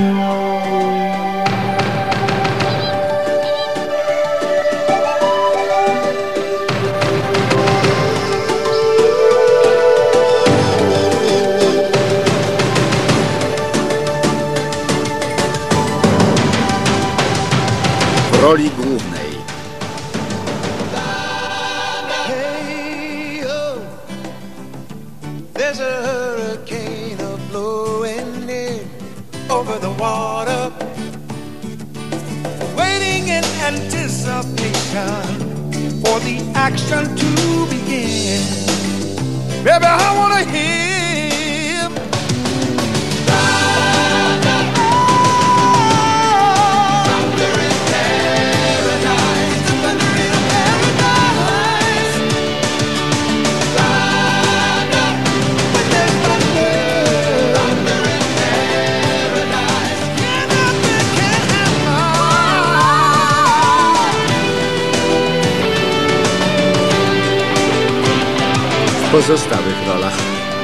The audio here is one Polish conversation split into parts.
W roli głównej over the water, waiting in anticipation for the action to begin. Baby, I wanna hear thunder in paradise, the thunder in paradise. Thunder, when there's thunder, thunder in paradise. Yeah, nothing can happen. w pozostałych rolach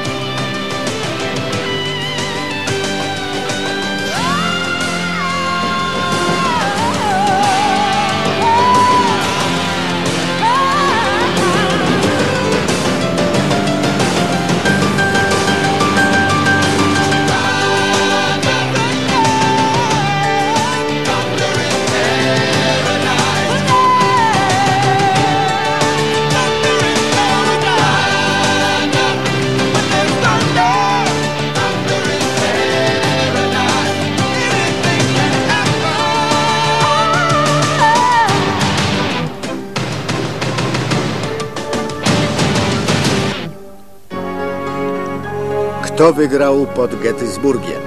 Kto wygrał pod Gettysburgiem?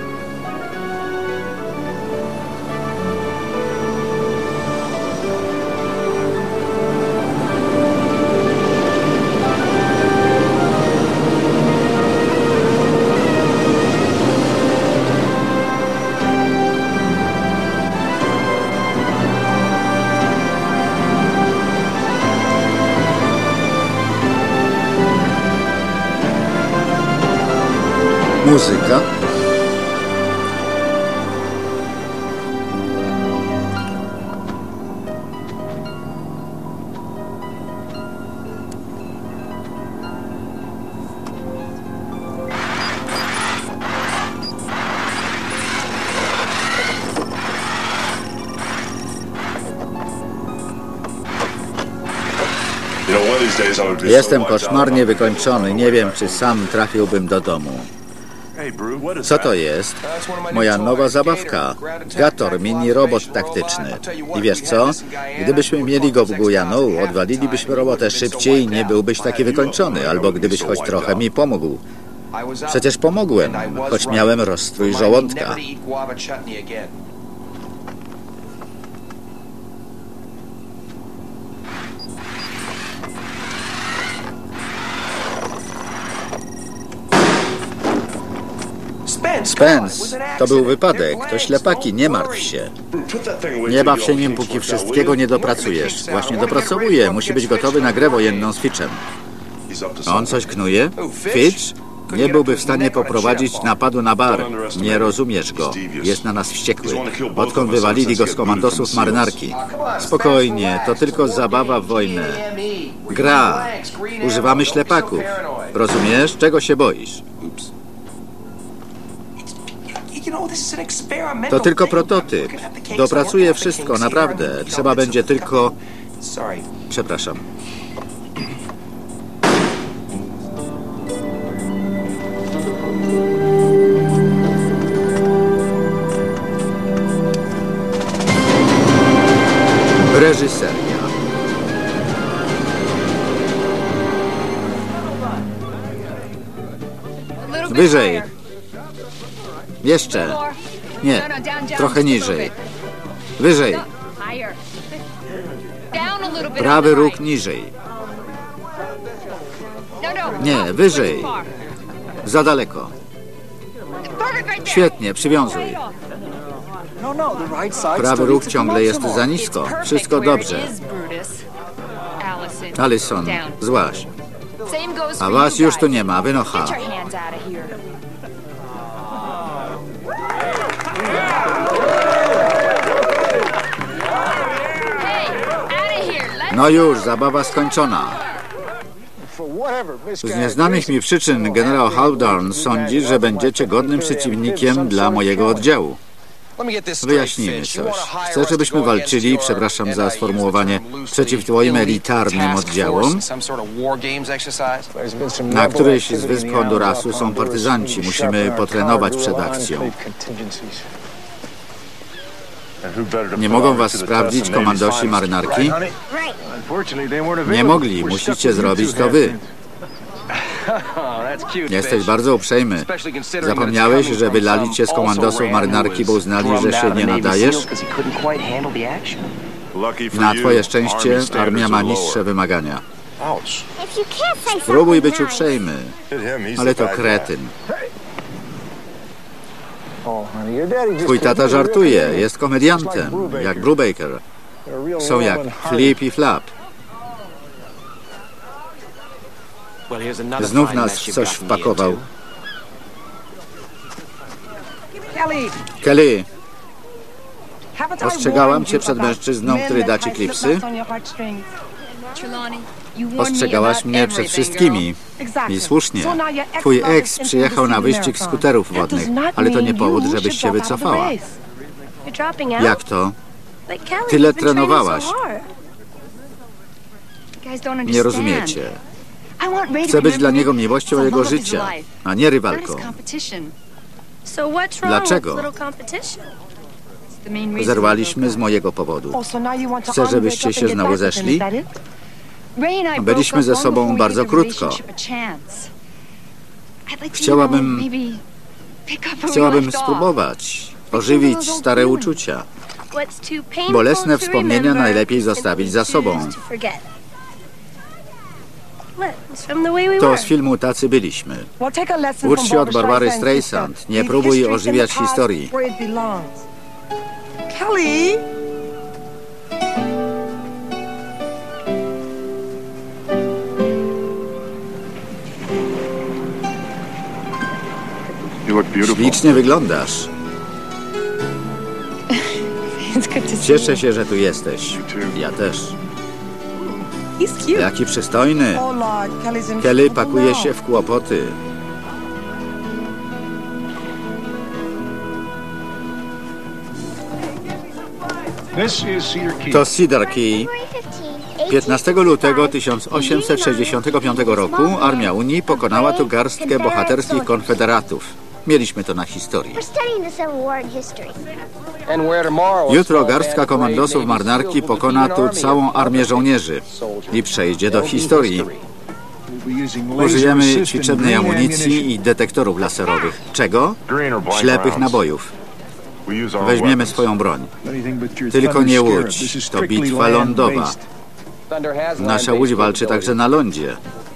Muzyka. Jestem koszmarnie wykończony. Nie wiem, czy sam trafiłbym do domu. Co to jest? Moja nowa zabawka. Gator, mini robot taktyczny. I wiesz co? Gdybyśmy mieli go w Guyanu, odwalilibyśmy robotę szybciej i nie byłbyś taki wykończony. Albo gdybyś choć trochę mi pomógł. Przecież pomogłem, choć miałem rozstrój żołądka. Spence, to był wypadek. To ślepaki, nie martw się. Nie baw się nim, póki wszystkiego nie dopracujesz. Właśnie dopracowuję. Musi być gotowy na grę wojenną z Fitchem. On coś knuje? Fitch? Nie byłby w stanie poprowadzić napadu na bar. Nie rozumiesz go. Jest na nas wściekły. Odkąd wywalili go z komandosów marynarki. Spokojnie, to tylko zabawa w wojnę. Gra. Używamy ślepaków. Rozumiesz? Czego się boisz? To tylko prototyp. Dopracuję wszystko, naprawdę. Trzeba będzie tylko... Przepraszam. Reżyseria. Wyżej. Jeszcze. Nie. Trochę niżej. Wyżej. Prawy róg niżej. Nie, wyżej. Za daleko. Świetnie, przywiązuj. Prawy róg ciągle jest za nisko. Wszystko dobrze. Allison, złaź. A was już tu nie ma, wynocha. No już, zabawa skończona. Z nieznanych mi przyczyn generał Hawthorne sądzi, że będziecie godnym przeciwnikiem dla mojego oddziału. Wyjaśnijmy coś. Chcę, żebyśmy walczyli, przepraszam za sformułowanie, przeciw twoim elitarnym oddziałom. Na którejś z wysp Hondurasu są partyzanci. Musimy potrenować przed akcją. Nie mogą was sprawdzić komandosi marynarki? Nie mogli. Musicie zrobić to wy. Jesteś bardzo uprzejmy. Zapomniałeś, że wylali cię z komandosów marynarki, bo uznali, że się nie nadajesz? Na twoje szczęście armia ma niższe wymagania. Spróbuj być uprzejmy, ale to kretyn. Twój tata żartuje, jest komediantem, jak Brubaker. Są jak Flip i Flap. Znów nas w coś wpakował. Kelly, ostrzegałam cię przed mężczyzną, który da ci klipsy. Ostrzegałaś mnie przed wszystkimi. I słusznie. Twój ex przyjechał na wyścig skuterów wodnych, ale to nie powód, żebyś się wycofała. Jak to? Tyle trenowałaś. Nie rozumiecie. Chcę być dla niego miłością jego życia, a nie rywalką. Dlaczego? Zerwaliśmy z mojego powodu. Chcę, żebyście się znowu zeszli? Byliśmy ze sobą bardzo krótko. Chciałabym spróbować ożywić stare uczucia. Bolesne wspomnienia najlepiej zostawić za sobą. To z filmu Tacy byliśmy. Ucz się od Barbary Streisand. Nie próbuj ożywiać historii. Kelly! Ślicznie wyglądasz. Cieszę się, że tu jesteś. Ja też. Jaki przystojny. Kelly pakuje się w kłopoty. To Cedar Key. 15 lutego 1865 roku Armia Unii pokonała tu garstkę bohaterskich konfederatów. Mieliśmy to na historii. Jutro garstka komandosów marynarki pokona tu całą armię żołnierzy i przejdzie do historii. Użyjemy ćwiczebnej amunicji i detektorów laserowych. Czego? Ślepych nabojów. Weźmiemy swoją broń. Tylko nie łódź. To bitwa lądowa. Nasza łódź walczy także na lądzie.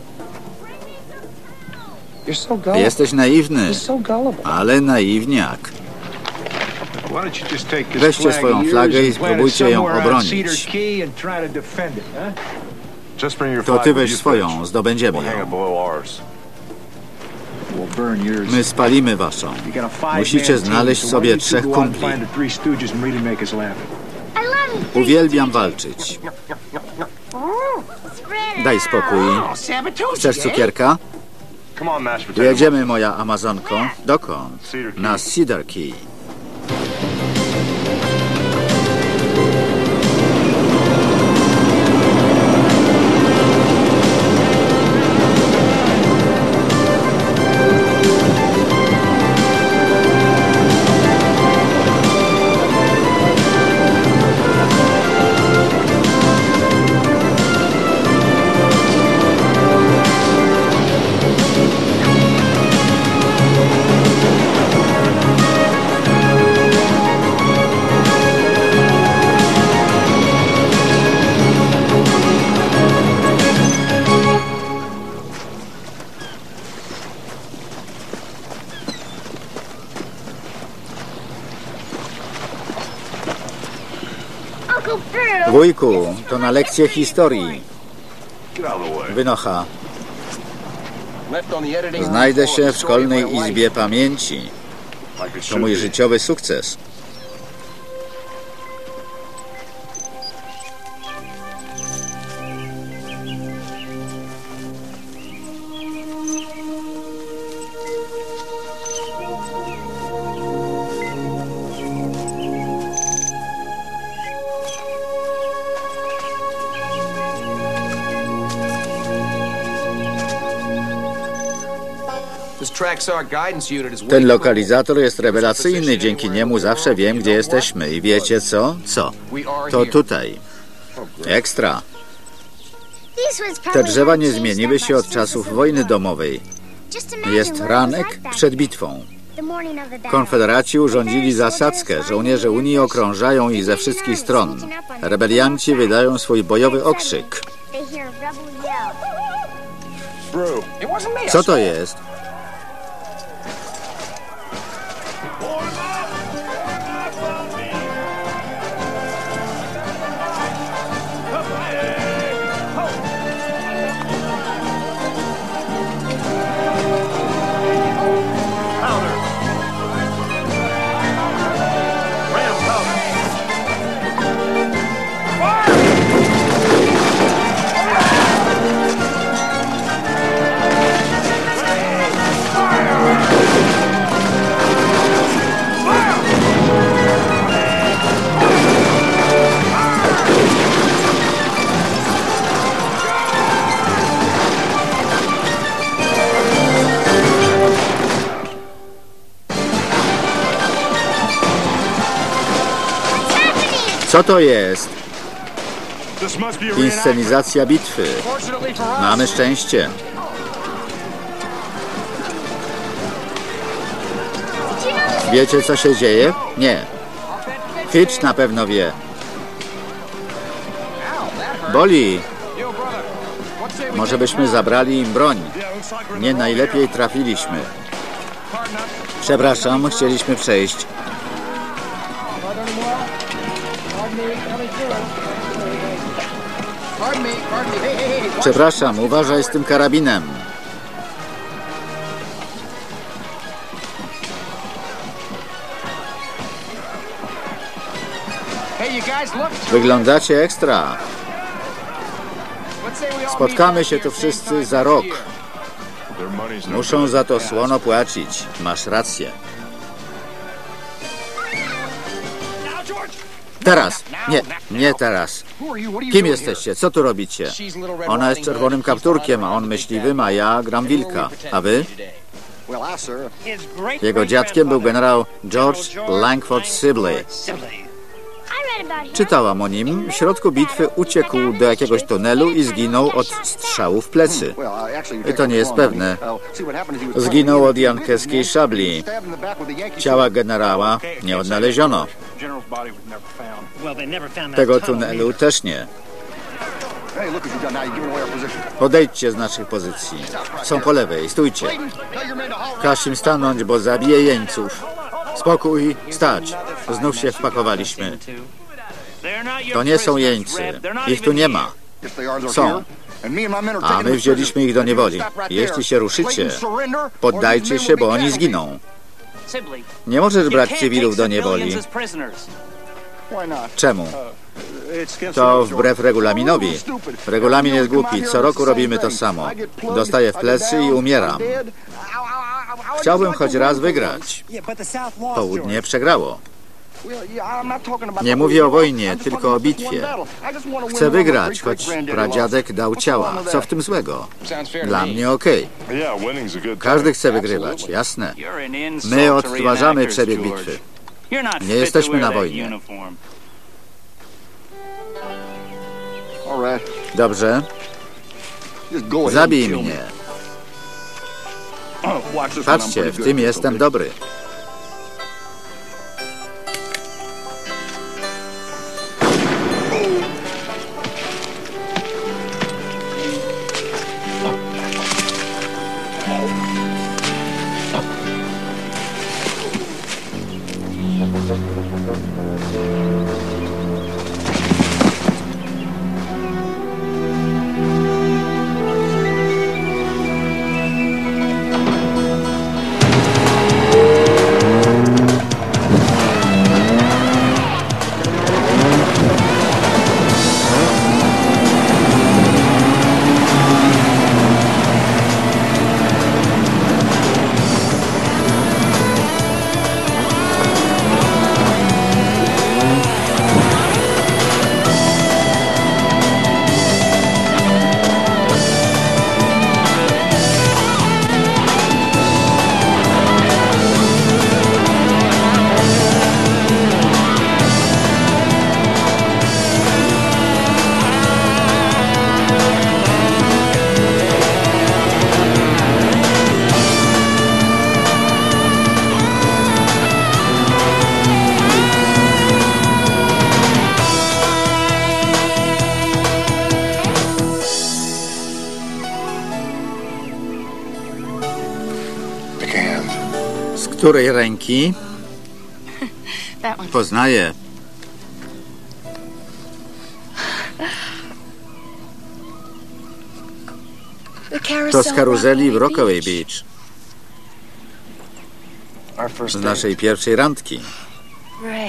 Jesteś naiwny, ale naiwniak. Weźcie swoją flagę i spróbujcie ją obronić. To ty weź swoją, zdobędziemy ją. My spalimy waszą. Musicie znaleźć sobie 3 kumpli. Uwielbiam walczyć. Daj spokój. Chcesz cukierka? Jedziemy, moja Amazonko. Dokąd? Na Cedar Key. Wujku, to na lekcję historii. Wynocha. Znajdę się w szkolnej izbie pamięci. To mój życiowy sukces. Ten lokalizator jest rewelacyjny, dzięki niemu zawsze wiem, gdzie jesteśmy. I wiecie co? Co? To tutaj. Ekstra. Te drzewa nie zmieniły się od czasów wojny domowej. Jest ranek przed bitwą. Konfederaci urządzili zasadzkę. Żołnierze Unii okrążają ich ze wszystkich stron. Rebelianci wydają swój bojowy okrzyk. Co to jest? Co to jest? Inscenizacja bitwy. Mamy szczęście. Wiecie, co się dzieje? Nie. Hitch na pewno wie. Boli. Może byśmy zabrali im broń. Nie najlepiej trafiliśmy. Przepraszam, chcieliśmy przejść. Przepraszam, uważaj z tym karabinem. Wyglądacie ekstra. Spotkamy się tu wszyscy za rok. Muszą za to słono płacić. Masz rację. Teraz. Nie, nie teraz. Kim jesteście? Co tu robicie? Ona jest czerwonym kapturkiem, a on myśliwym, a ja gram wilka. A wy? Jego dziadkiem był generał George Langford Sibley. Czytałam o nim. W środku bitwy uciekł do jakiegoś tunelu i zginął od strzału w plecy. I to nie jest pewne. Zginął od jankeskiej szabli. Ciała generała nie odnaleziono. Tego tunelu też nie. Odejdźcie z naszych pozycji. Są po lewej. Stójcie. Każ im stanąć, bo zabije jeńców. Spokój, stać. Znów się wpakowaliśmy. To nie są jeńcy. Ich tu nie ma. Są. A my wzięliśmy ich do niewoli. Jeśli się ruszycie, poddajcie się, bo oni zginą. Nie możesz brać cywilów do niewoli. Czemu? To wbrew regulaminowi. Regulamin jest głupi. Co roku robimy to samo. Dostaję w plecy i umieram. Chciałbym choć raz wygrać. Południe przegrało. Nie mówię o wojnie, tylko o bitwie. Chcę wygrać, choć pradziadek dał ciała. Co w tym złego? Dla mnie okej. Każdy chce wygrywać, jasne. My odtwarzamy przebieg bitwy. Nie jesteśmy na wojnie. Dobrze. Zabij mnie. Patrzcie, w tym jestem dobry. Z której ręki? That one. Poznaję. To z karuzeli w Rockaway Beach. Z naszej pierwszej randki. Ray.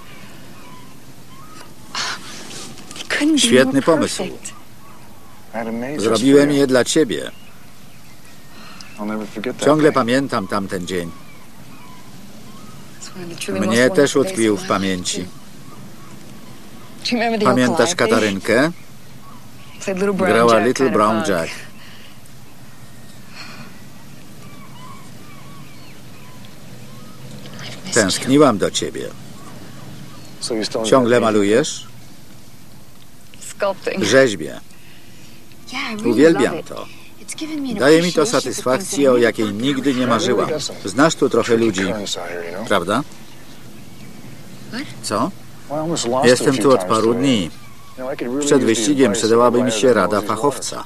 Couldn't be Świetny more pomysł. perfect. Zrobiłem je dla ciebie. Ciągle pamiętam tamten dzień. It's one of the truly most Mnie też wonderful days utkwił of w my pamięci. life. Do you remember the Pamiętasz Calliope? Katarynkę? Played Little Brown Grała Jack Little kind of Brown punk. Jack. I've missed Tęskniłam do ciebie. Ciągle malujesz? you. Sculpting. Rzeźbię. Yeah, I really Uwielbiam love it. to. It's given me an Daje mi to appreciation for satysfakcję, things o I jakiej never nigdy nie marzyłam. Znasz tu trochę ludzi, prawda? Co? Jestem tu od paru dni. Przed wyścigiem przydałby mi się rada fachowca.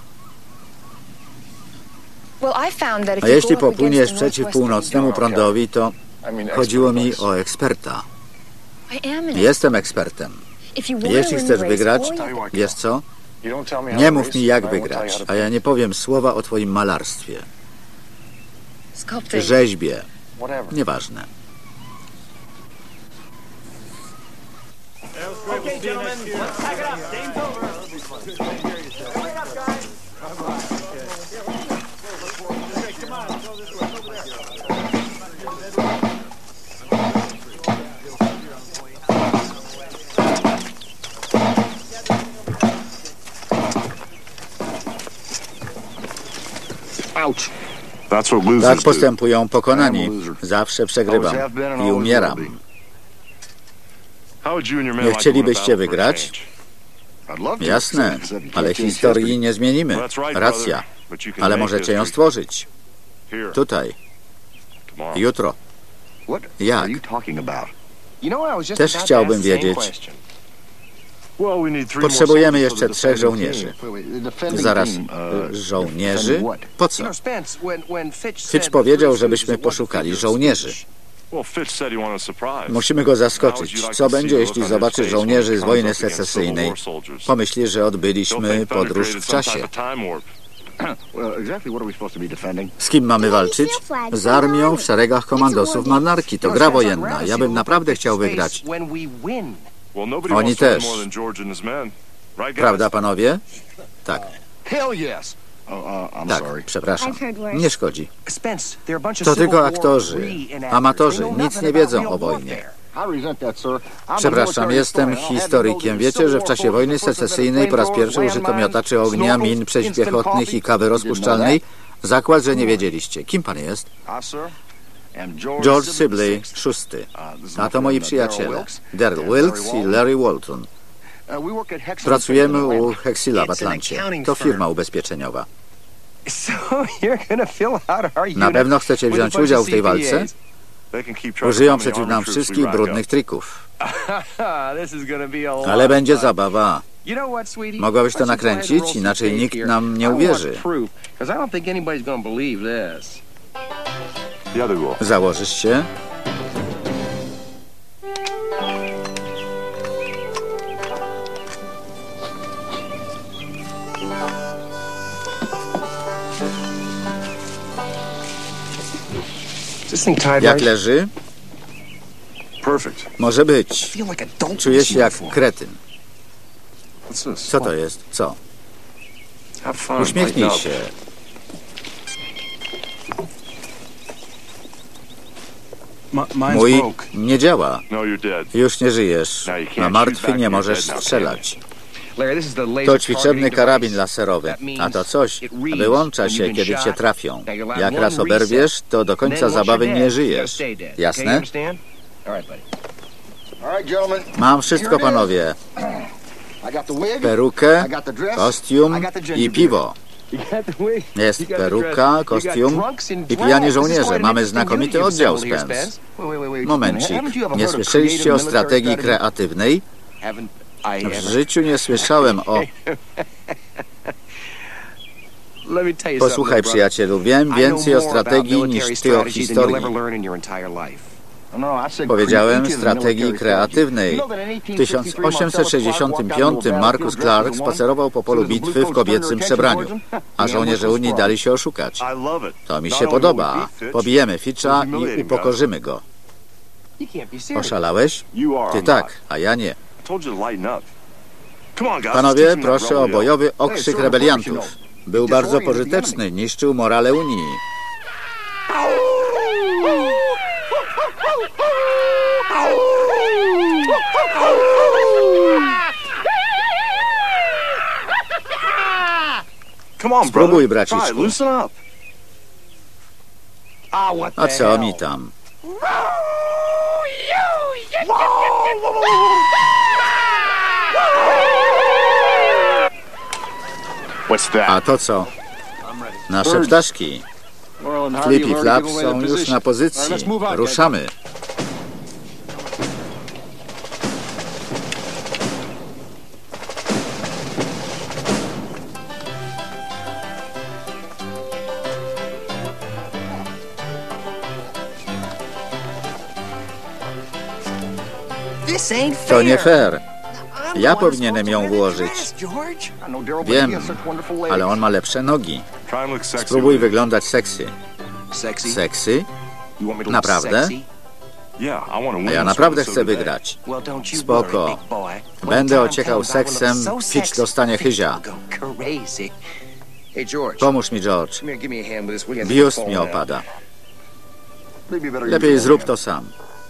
Well, I found that if A you jeśli go up popłyniesz against the przeciw Northwestern północnemu prądowi, to chodziło mi o eksperta. I am an Jestem ekspertem. If you wanna Jeśli win chcesz the race, wygrać, all you- wiesz co? Nie mów mi jak wygrać, a ja nie powiem słowa o twoim malarstwie. Sculpting. Rzeźbie. Nieważne. Tak postępują pokonani. Zawsze przegrywam i umieram. Nie chcielibyście wygrać? Jasne, ale historii nie zmienimy. Racja, ale możecie ją stworzyć. Tutaj. Jutro. Jak? Też chciałbym wiedzieć. Potrzebujemy jeszcze 3 żołnierzy. Zaraz, żołnierzy? Po co? Fitch powiedział, żebyśmy poszukali żołnierzy. Musimy go zaskoczyć. Co będzie, jeśli zobaczy żołnierzy z wojny secesyjnej? Pomyśli, że odbyliśmy podróż w czasie. Z kim mamy walczyć? Z armią w szeregach komandosów monarchii. To gra wojenna. Ja bym naprawdę chciał wygrać. Oni też. Prawda, panowie? Tak. Tak, przepraszam. Nie szkodzi. To tylko aktorzy, amatorzy, nic nie wiedzą o wojnie. Przepraszam, jestem historykiem. Wiecie, że w czasie wojny secesyjnej po raz pierwszy użyto miotaczy ognia, min przeciwpiechotnych i kawy rozpuszczalnej? Zakład, że nie wiedzieliście. Kim pan jest? George Sibley, 6. A to moi przyjaciele. Daryl Wilkes i Larry Walton. Pracujemy u Hexila w Atlancie. To firma ubezpieczeniowa. Na pewno chcecie wziąć udział w tej walce? Użyją przeciw nam wszystkich brudnych trików. Ale będzie zabawa. Mogłabyś to nakręcić, inaczej nikt nam nie uwierzy. Założysz się? Jak leży? Może być. Czuję się jak kretyn. Co to jest? Co? Uśmiechnij się. Mój nie działa. Już nie żyjesz. Na martwy nie możesz strzelać. To ćwiczebny karabin laserowy, a to coś wyłącza się, kiedy cię trafią. Jak raz oberwiesz, to do końca zabawy nie żyjesz. Jasne? Mam wszystko, panowie. Perukę, kostium i piwo. Jest peruka, kostium i pijani żołnierze. Mamy znakomity oddział, Spence. Momencik. Nie słyszeliście o strategii kreatywnej? W życiu nie słyszałem o... Posłuchaj, przyjacielu, wiem więcej o strategii niż ty o historii. Powiedziałem strategii kreatywnej. W 1865 Marcus Clark spacerował po polu bitwy w kobiecym przebraniu, a żołnierze Unii dali się oszukać. To mi się podoba. Pobijemy Fitcha i upokorzymy go. Oszalałeś? Ty tak, a ja nie. Panowie, proszę o bojowy okrzyk rebeliantów. Był bardzo pożyteczny, niszczył morale Unii. Spróbuj, braciszku. A co mi tam? A to co? Nasze ptaszki. Flip i Flap są już na pozycji. Ruszamy. To nie fair. Ja powinienem ją włożyć. Wiem, ale on ma lepsze nogi. Spróbuj wyglądać sexy. Sexy? Naprawdę? A ja naprawdę chcę wygrać. Spoko. Będę ociekał seksem, Fitch dostanie chyzia. Pomóż mi, George. Biust mi opada. Lepiej zrób to sam.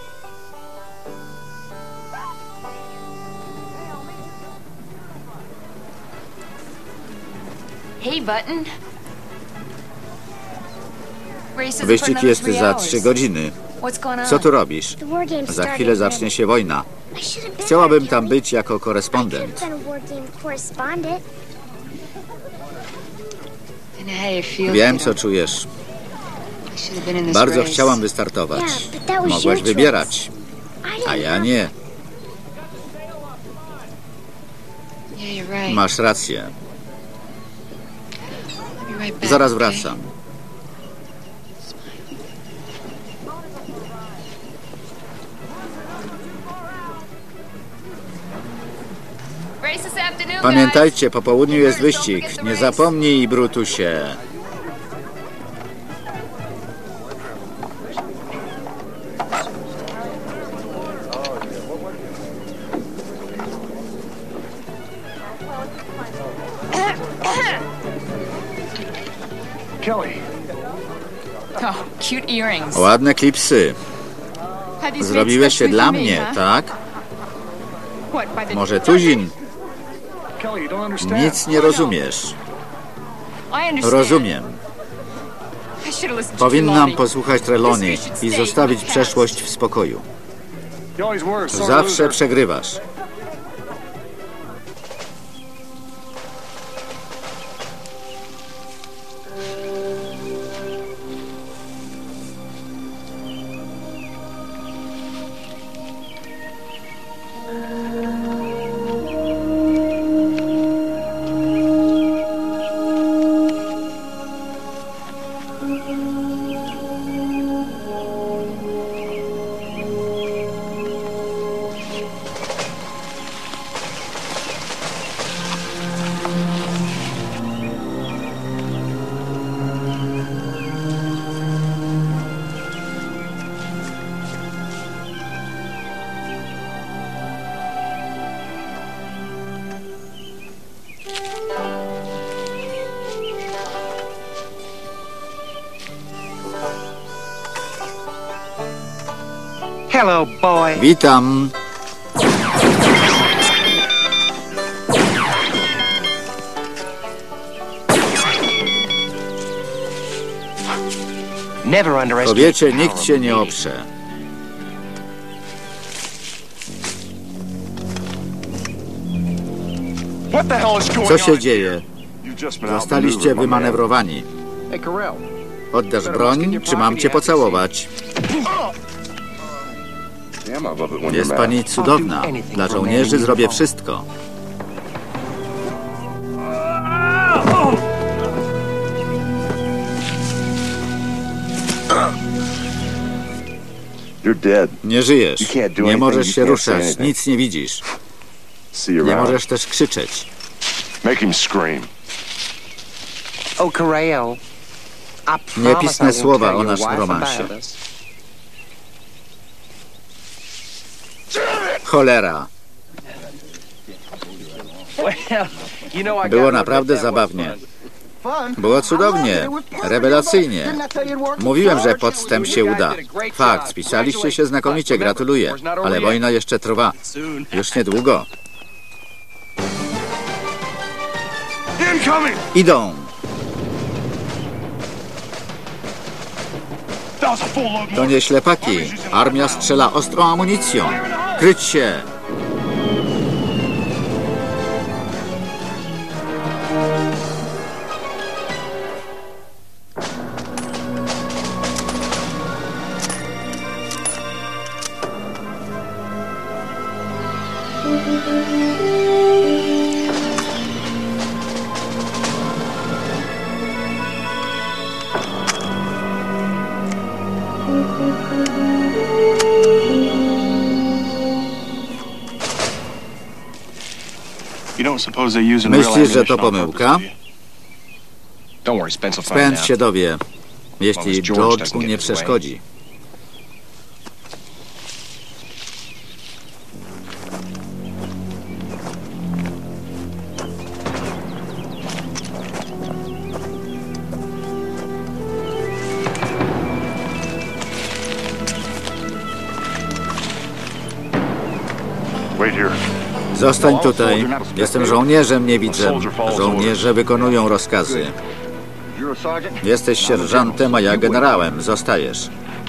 Wyścig jest za 3 godziny. Co tu robisz? Za chwilę zacznie się wojna. Chciałabym tam być jako korespondent. Wiem, co czujesz. Bardzo chciałam wystartować. Mogłaś wybierać, a ja nie. Masz rację. Zaraz wracam. Pamiętajcie, po południu jest wyścig. Nie zapomnij, Brutusie. Ładne klipsy. Zrobiłeś je dla mnie, tak? Może tuzin? Nic nie rozumiesz. Rozumiem. Powinnam posłuchać Trelawney i zostawić przeszłość w spokoju. Zawsze przegrywasz. Hello, boy. Witam. Kobiecie nikt się nie oprze. Co się dzieje? Zostaliście wymanewrowani. Oddasz broń, czy mam cię pocałować? Jest pani cudowna. Dla żołnierzy zrobię wszystko. Nie żyjesz. Nie możesz się ruszać. Nic nie widzisz. Nie możesz też krzyczeć. Make him scream. Oh, Correo. I Nie promise I pisne won't słowa tell o your naszym wife romansie. about us. Cholera. Było naprawdę zabawnie. Było cudownie. Rewelacyjnie. Mówiłem, że podstęp się uda. Fakt, spisaliście się znakomicie, gratuluję. Ale wojna jeszcze trwa. Już niedługo. Incoming! Idą. That was a full load To more. nie ślepaki. Armia strzela ostrą amunicją. Kryć się. You don't suppose they're using real Myślisz, że to ammunition on pomyłka? purpose, do you? Don't worry, Spence will find Spędź out. się dowie, jeśli George mu nie przeszkodzi. Wait here. Zostań tutaj. Jestem żołnierzem, nie widzę. Żołnierze wykonują rozkazy. Jesteś sierżantem, a ja generałem. Zostajesz.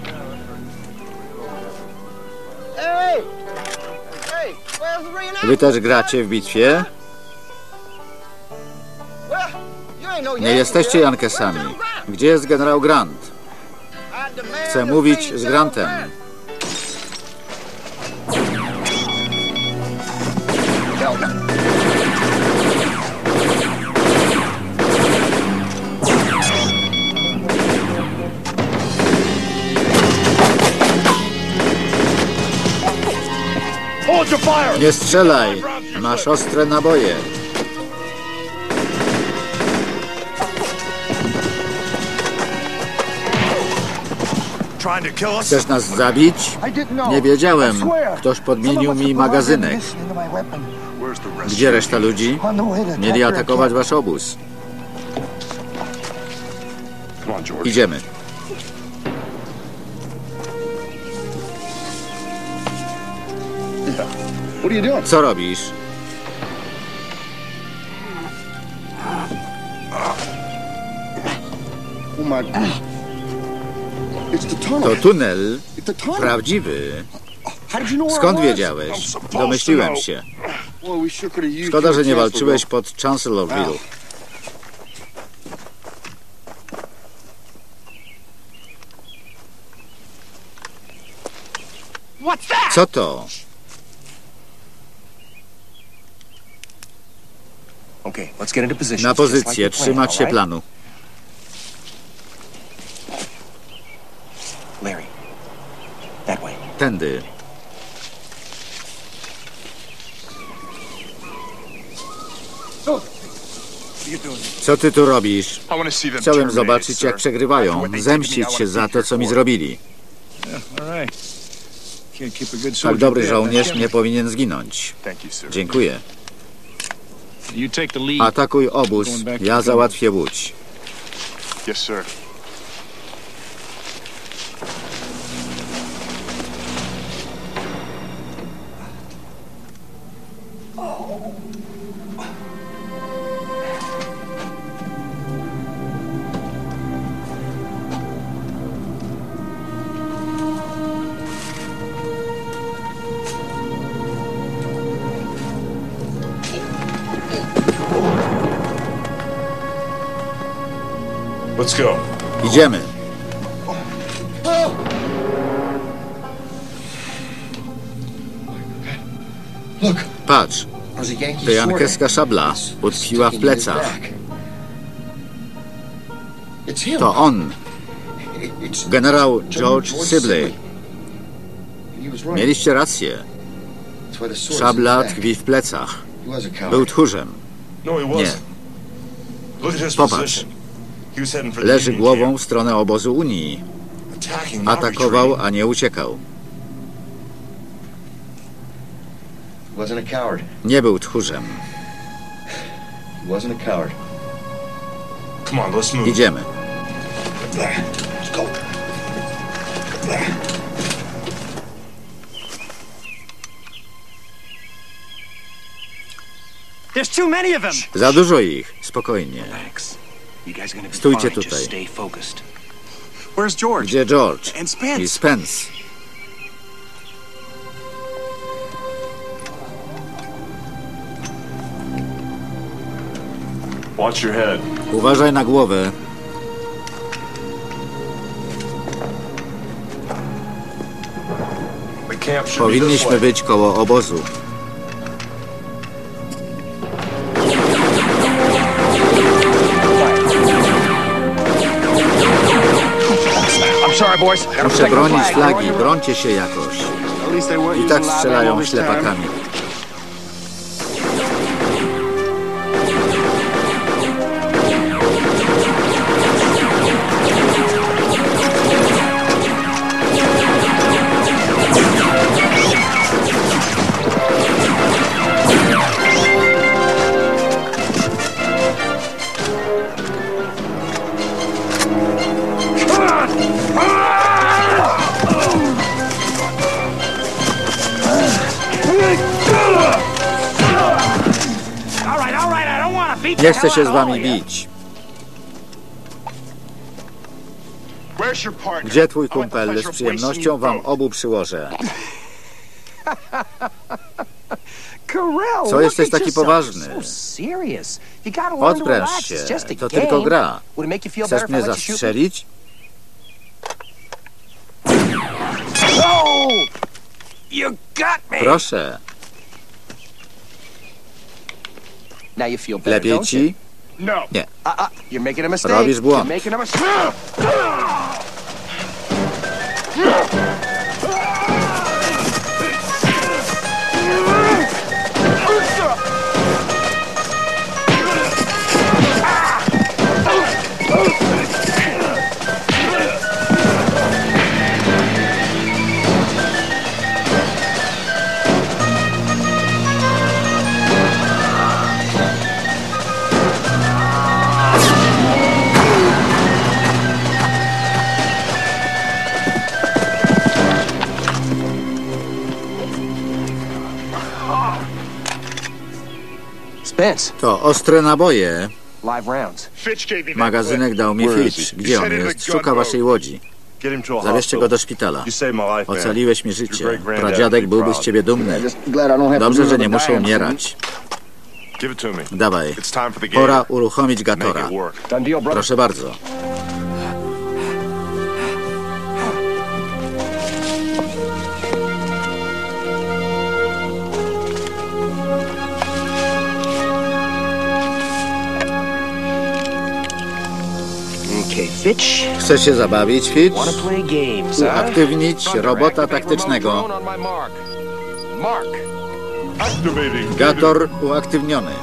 Wy też gracie w bitwie? Nie jesteście Jankesami. Gdzie jest generał Grant? Chcę mówić z Grantem. Hold your fire! Nie strzelaj! Masz ostre naboje. Trying to kill us? Chcesz nas zabić? Nie wiedziałem. Ktoś podmienił mi magazynek. Where's the rest? Gdzie reszta ludzi? Mieli atakować wasz obóz. Come on, George. Idziemy. Co robisz? To tunel prawdziwy. Skąd wiedziałeś? Domyśliłem się. Szkoda, że nie walczyłeś pod Chancellorsville. Co to? Na pozycję, trzymać się planu. Tędy. Co ty tu robisz? I want to see them Chciałem terminated, zobaczyć, sir. jak przegrywają, After what they did to me, I zemścić want się to za be to, co mi here for it. zrobili. Tak dobry żołnierz nie powinien zginąć. Thank you, sir. Dziękuję. Atakuj obóz, ja załatwię łódź. Yes, sir. Let's go. Idziemy. Patrz, to jankeska szabla utkwiła w plecach. To on, generał George Sibley. Mieliście rację. Szabla tkwi w plecach. Był tchórzem. No, he Nie. wasn't. Look at his Popatrz. position. He was heading for the Leży Union głową camp. w stronę obozu Unii. Attacking, not Atakował, retreating. a nie uciekał. Nie był tchórzem. Come on, let's move. Idziemy. Let's go. There's too many of them. Za dużo ich. Spokojnie. You guys are gonna be Stójcie fine. tutaj. Just stay focused. Where's George? Gdzie George? And Spence. I Spence. Watch your head. Uważaj na głowę. The camp should be this Powinniśmy way. być koło obozu. I'm sorry, boys. Gotta Muszę protect my bronić flag. flagi. Brońcie się jakoś. At least they weren't I tak using live strzelają ammo this time. ślepakami. All right, I don't wanna beat Nie the chcę hell się out z of all wami of you. bić. Where's your partner? Gdzie twój I want the kumpel? pleasure Z of przyjemnością wasting you wam both. obu przyłożę. Corral, Co look jesteś at taki yourself. poważny? So serious. You gotta learn to Odpręż relax. się. It's just a To game. tylko gra. Would it make you feel Chcesz better mnie if I let you shoot me? zastrzelić? Oh! You got me. Proszę. Now you feel better, Lepiej don't you? ci? No. You're making a mistake. Robisz błąd. You're making a mistake. Spence, To ostre naboje. live rounds. Fitch gave me that Magazynek clip. dał mi Where is Fitch. he? Gdzie He's on headed to jest? the Szuka gun waszej road. łodzi. Get him to a Zabierzcie go hospital. do szpitala. You saved my life, man. Ocaliłeś mi Your życie. great-granddad Pradziadek would be byłby z proud. ciebie dumny. Glad I don't have Dobrze, to że do nie the muszę dying. umierać. Give it to me. Dawaj. It's time for the game. Pora uruchomić Make Gatora. it work. Done deal, brother. Proszę bardzo. Okay, Fitch. Chcesz się zabawić, Fitch? Wanna play games, huh? Uaktywnić robota taktycznego. On my mark. Mark. Activating. Gator uaktywniony.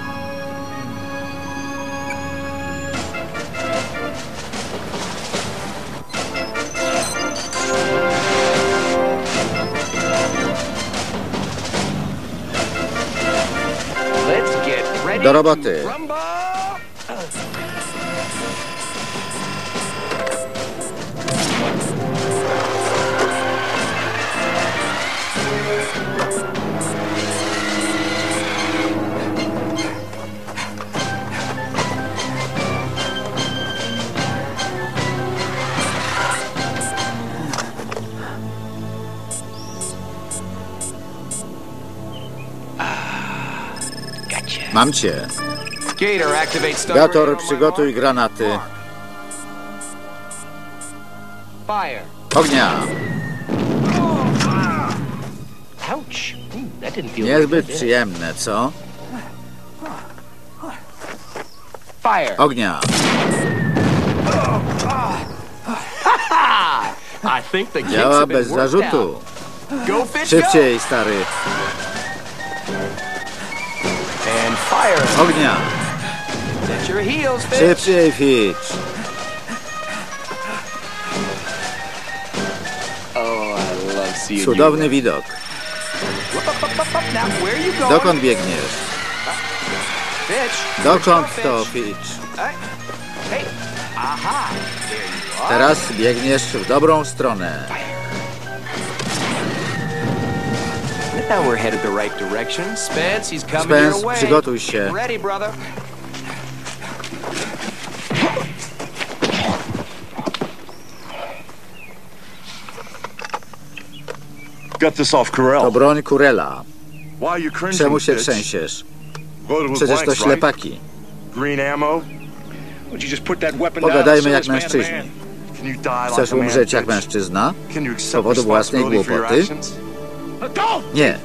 Let's get ready Do roboty. to rumble. Mam cię. Gator, activate stun Gator, grenade on my przygotuj mark. granaty. Fire. Ognia. Ouch. That didn't feel Niezbyt very good, did it? przyjemne, co? Fire. Ognia. I think the kinks Działa have been bez worked zarzutu. out. Go, Fitch, go. Szybciej, stary. And fire. Ognia. Set your heels, Fitch. Szybciej, Fitch. Oh, I love seeing Cudowny you. widok. Now, where you going? Dokąd biegniesz? Fitch. Dokąd Fitch. to, Fitch? Hey. Aha. There you are. Teraz biegniesz w dobrą stronę. Now we're headed the right direction. Spence, he's coming Spence, your way. przygotuj się. Get ready, brother. Got this off To Corel. broń Kurela. Why are you cringing, Czemu się Fitch? trzęsiesz? Loaded with Przecież to blanks, right? ślepaki. Green ammo. Pogadajmy jak mężczyźni. Can you die like Chcesz a man, umrzeć jak Fitch? mężczyzna? Can you Z accept powodu własnej responsibility for your głupoty? actions? Nie.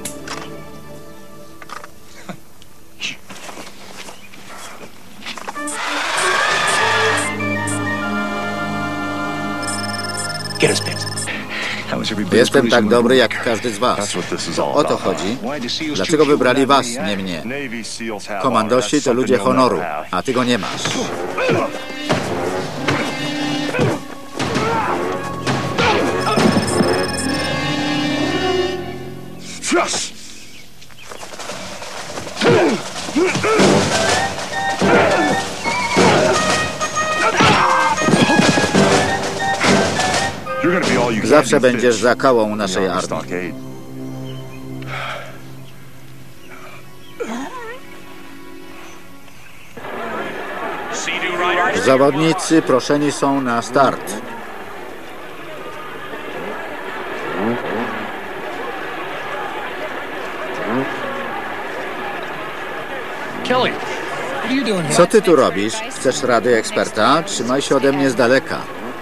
Get us, Spence. Jestem tak dobry jak każdy z was. That's what this is all O to about. chodzi. Dlaczego wybrali was, nie mnie? Navy SEALs have Komandosi honor. That's to ludzie something you'll honoru, never have. a ty go nie masz. Yes! You're gonna be all you can Zawsze be, będziesz Fitch. zakałą naszej Beyond the armii. stockade. Zawodnicy proszeni są na start. Kelly, what are you doing here? Co ty tu robisz? Chcesz rady eksperta? Trzymaj się ode mnie z daleka.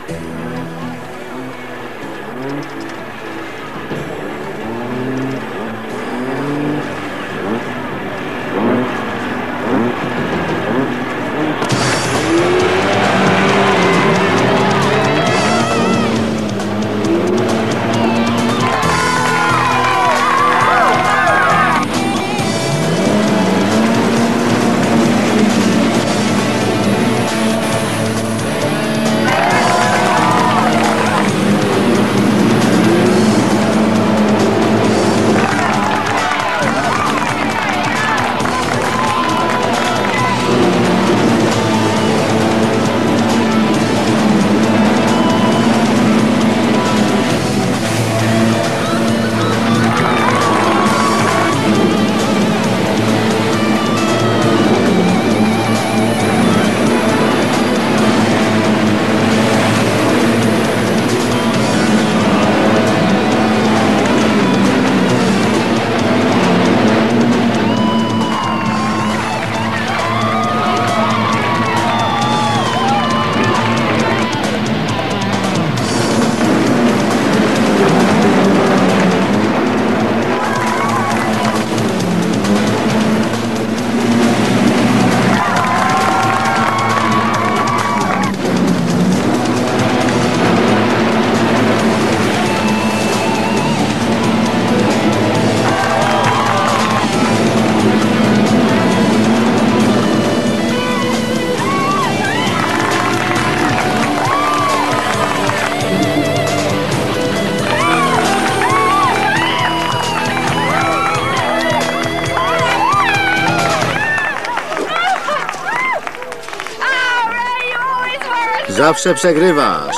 Zawsze przegrywasz.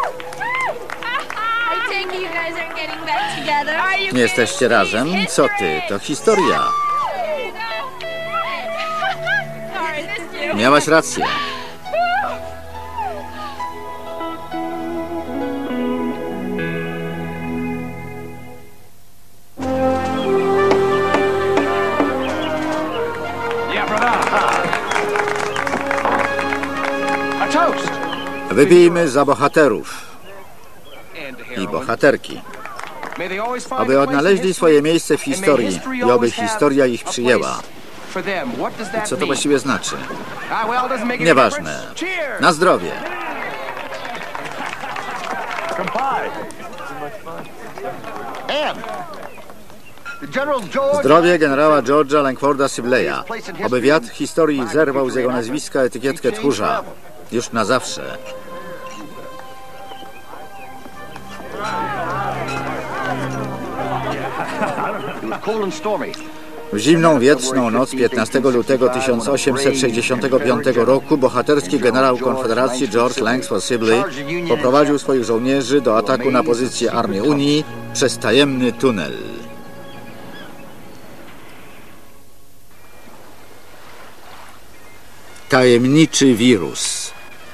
Nie jesteście razem? Co ty? To historia. Miałaś rację. Wypijmy za bohaterów i bohaterki. Aby odnaleźli swoje miejsce w historii i oby historia ich przyjęła. Co to właściwie znaczy? Nieważne. Na zdrowie. Zdrowie generała George'a Langforda Sibleya. Oby wiatr historii zerwał z jego nazwiska etykietkę tchórza. Już na zawsze. W zimną, wietrzną noc 15 lutego 1865 roku bohaterski generał Konfederacji George Langford Sibley poprowadził swoich żołnierzy do ataku na pozycję Armii Unii przez tajemny tunel. Tajemniczy wirus.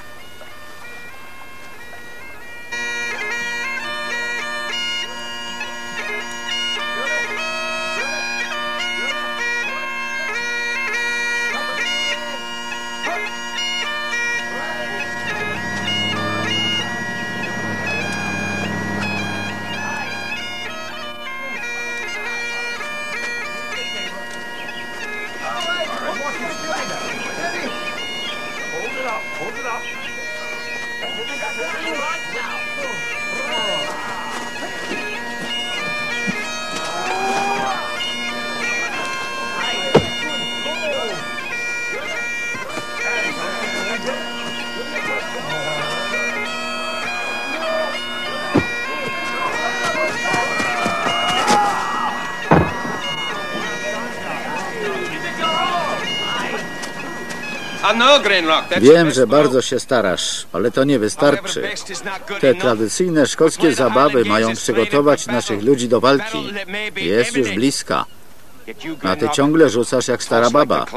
Wiem, że bardzo się starasz, ale to nie wystarczy. Te tradycyjne szkockie zabawy mają przygotować naszych ludzi do walki. Jest już bliska. A ty ciągle rzucasz jak stara baba.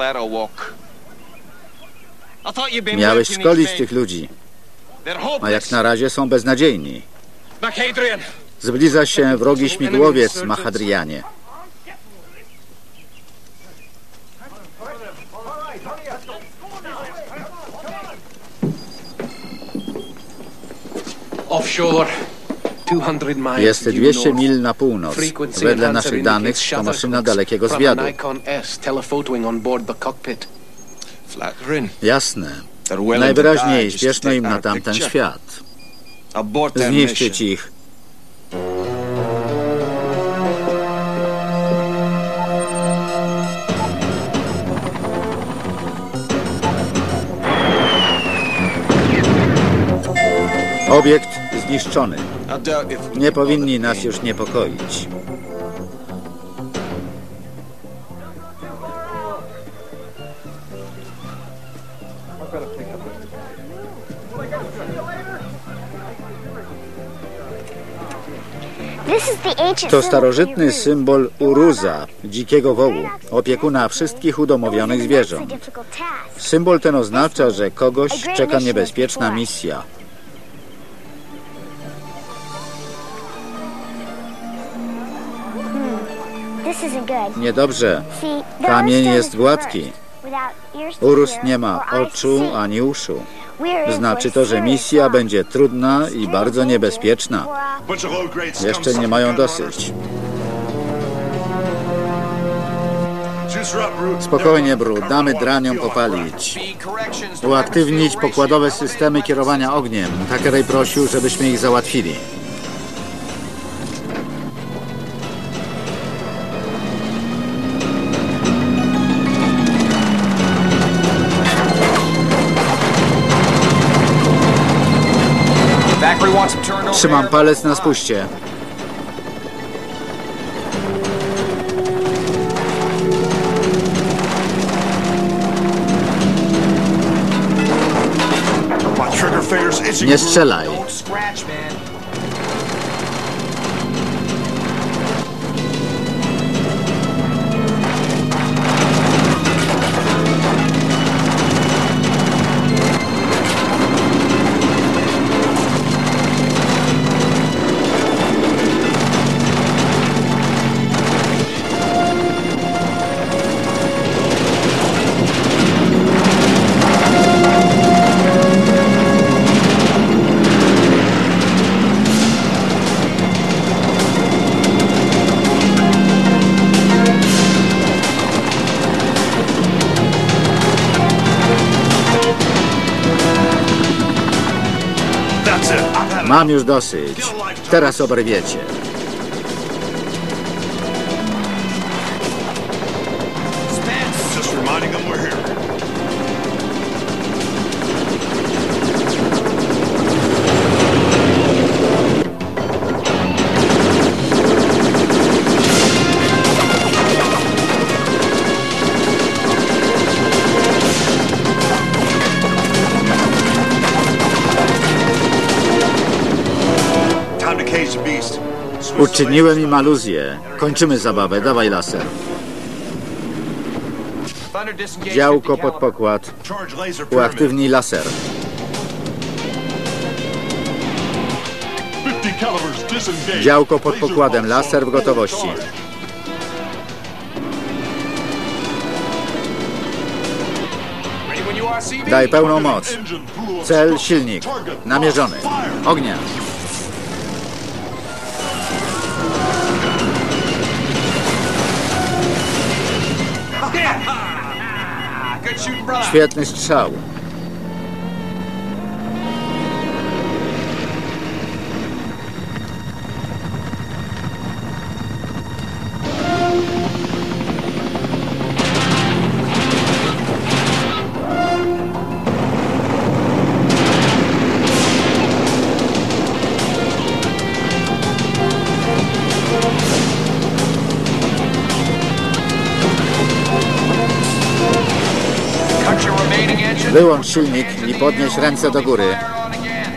Miałeś szkolić tych ludzi, a jak na razie są beznadziejni. Zbliża się wrogi śmigłowiec, Mahadrianie. Jest 200 mil na północ. Wedle naszych danych to maszyna dalekiego zwiadu. Jasne. Najwyraźniej śpieszno im na tamten świat. Zniszczyć ich. Obiekt zniszczony. Nie powinni nas już niepokoić. To starożytny symbol Uruza, dzikiego wołu, opiekuna wszystkich udomowionych zwierząt. Symbol ten oznacza, że kogoś czeka niebezpieczna misja. Niedobrze. Kamień jest gładki. Urus nie ma oczu ani uszu. Znaczy to, że misja będzie trudna i bardzo niebezpieczna. Jeszcze nie mają dosyć. Spokojnie, Brud. Damy draniom popalić. Uaktywnić pokładowe systemy kierowania ogniem. Thackeray prosił, żebyśmy ich załatwili. Trzymam palec na spuście. Nie strzelaj. Mam już dosyć. Teraz oberwiecie. Just reminding them we're here. Time to cage the beast. Uczyniłem im aluzję. Kończymy zabawę. Dawaj laser. Thunder disengage Działko 50 pod caliber. pokład. Charge laser pyramid. Uaktywnij laser. 50 calibers disengage. Działko pod pokładem. Laser w gotowości. Ready when you are, CB? Daj pełną moc. Engine through a Cel, structure. silnik. Target Namierzony. fire. Ognia. Good shooting, brother. Świetny strzał. Cut your remaining engine. Wyłącz silnik i podnieś ręce do góry. Fire on again.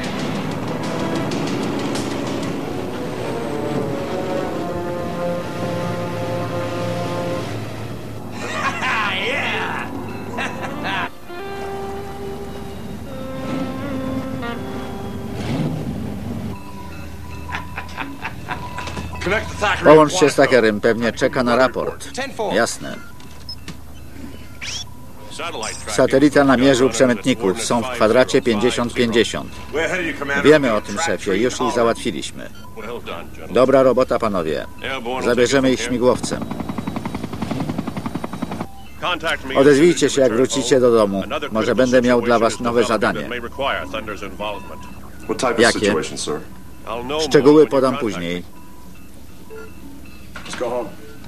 Connect the Thackeray Połącz się z Quantico. Tackerem. Pewnie czeka na raport. Jasne. Satelita namierzył przemytników. Są w kwadracie 50-50. We're ahead of you, Commander. Wiemy o tym, szefie. Już ich załatwiliśmy. Dobra robota, panowie. Zabierzemy ich śmigłowcem. Odezwijcie się, jak wrócicie do domu. Może będę miał dla was nowe zadanie. What type of Jakie? situation, sir? Szczegóły podam później. Let's go home.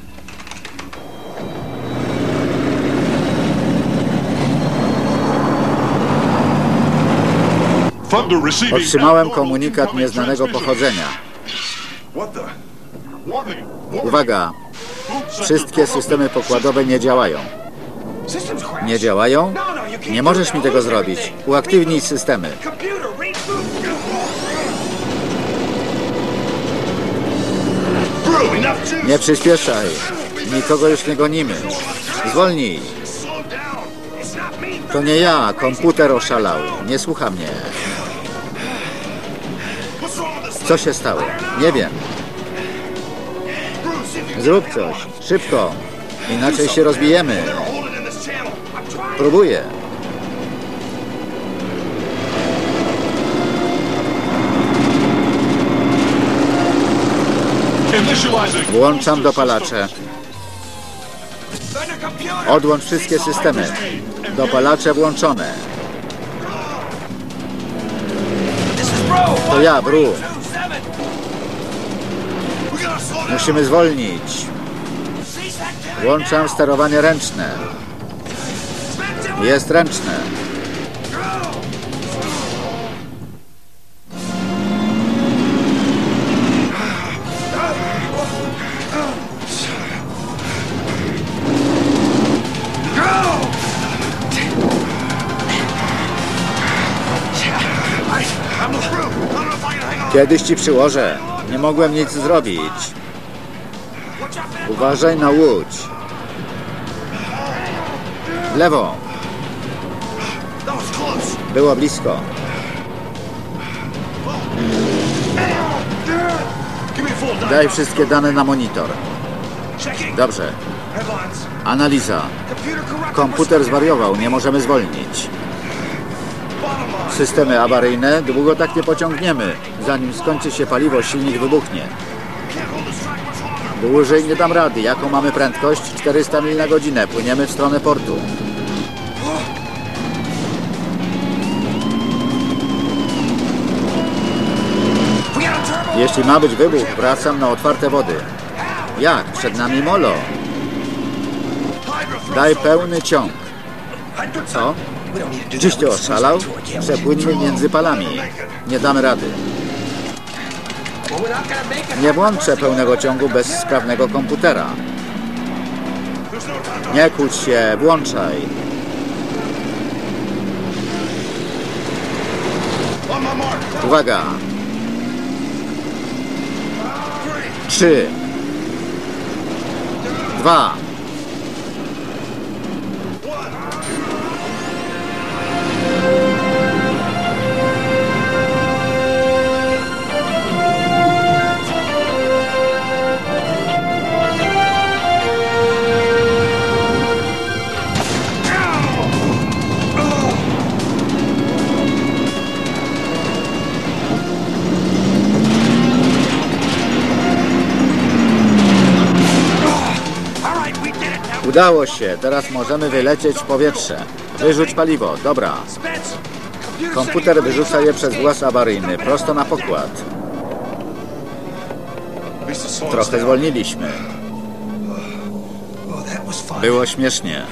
Thunder receiving Otrzymałem abnormal komunikat incoming nieznanego transmission. pochodzenia. What the? Warning. Warning. Uwaga! Wszystkie systemy pokładowe nie działają. Systems crash. Nie działają? Nie możesz mi tego zrobić. Uaktywnij systemy. Computer, reboot. Through, enough juice. Nie przyspieszaj. Nikogo już nie gonimy. Zwolnij. Slow down. It's not me. To nie ja. Komputer oszalał. Nie słucha mnie. What's wrong with this? Co się stało? Nie wiem. Bruce, if you Zrób coś. Szybko. Inaczej się rozbijemy. never hold it in this channel. I'm trying. Próbuję. Initializing. Włączam dopalacze. Thunder computer. Odłącz wszystkie systemy. Dopalacze włączone. This is Bro. To ja, Bru. 1-3-2-7. We gotta slow down. Musimy zwolnić. Cease activity Włączam now. sterowanie ręczne. Smack them. Jest ręczne. I'm through. I don't know if I can hang on. Kiedyś ci przyłożę. Nie mogłem nic zrobić. Watch out for that. Uważaj na łódź. W lewo. That was close. Było blisko. Give me a full dive. Daj wszystkie dane na monitor. Checking. Dobrze. Headlines. Analiza. Computer corrupted. Komputer zwariował. Nie możemy zwolnić. Bottom line. Systemy awaryjne. Długo tak nie pociągniemy. Zanim skończy się paliwo, silnik wybuchnie. Can't hold this track much longer. Dłużej nie dam rady. Jaką mamy prędkość? 400 mil na godzinę. Płyniemy w stronę portu. Jeśli ma być wybuch, wracam na otwarte wody. Jak? Przed nami molo. Daj pełny ciąg. Co? Dziś ty oszalał? Przepłyńmy między palami. Nie damy rady. Nie włączę pełnego ciągu bez sprawnego komputera. Nie kłóć się, włączaj. Uwaga. 3, 2. Udało się, teraz możemy wylecieć w powietrze. Wyrzuć paliwo, dobra. Komputer wyrzuca je przez włas awaryjny, prosto na pokład. Trochę zwolniliśmy. Było śmiesznie.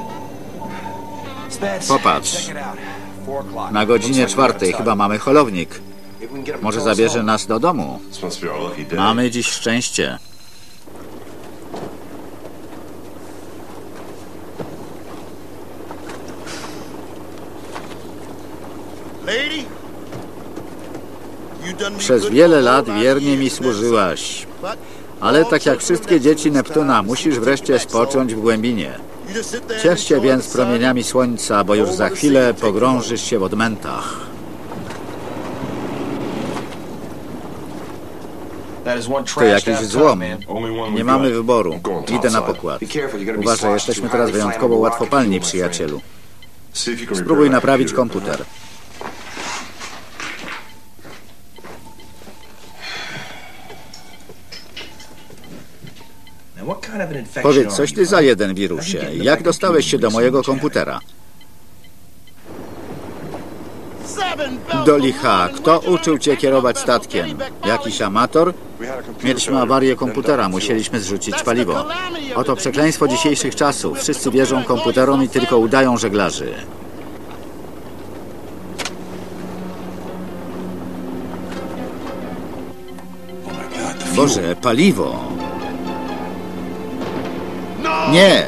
Popatrz. Na godzinie 4 chyba mamy holownik. Może zabierze nas do domu. Mamy dziś szczęście. Przez wiele lat wiernie mi służyłaś. Ale tak jak wszystkie dzieci Neptuna, musisz wreszcie spocząć w głębinie. Ciesz się więc promieniami słońca, bo już za chwilę pogrążysz się w odmętach. To jakiś złom. Nie mamy wyboru. Idę na pokład. Uważaj, jesteśmy teraz wyjątkowo łatwopalni, przyjacielu. Spróbuj naprawić komputer. Powiedz, coś ty za jeden, wirusie. Jak dostałeś się do mojego komputera? Do licha, kto uczył cię kierować statkiem? Jakiś amator? Mieliśmy awarię komputera, musieliśmy zrzucić paliwo. Oto przekleństwo dzisiejszych czasów. Wszyscy wierzą komputerom i tylko udają żeglarzy. Boże, paliwo! Nie!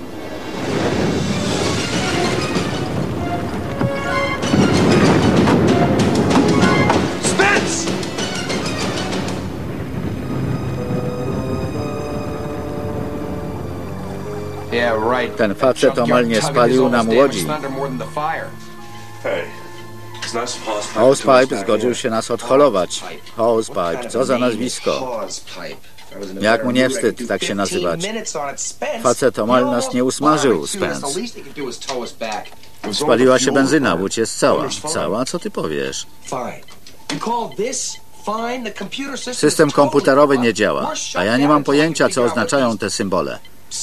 Ten facet omalnie spalił nam łodzi. Hosepipe zgodził się nas odholować. Hosepipe, co za nazwisko. Jak mu nie wstyd tak się nazywać. Facet omal nas nie usmażył, Spence. Spaliła się benzyna, łódź jest cała. Cała? Co ty powiesz? System komputerowy nie działa, a ja nie mam pojęcia, co oznaczają te symbole.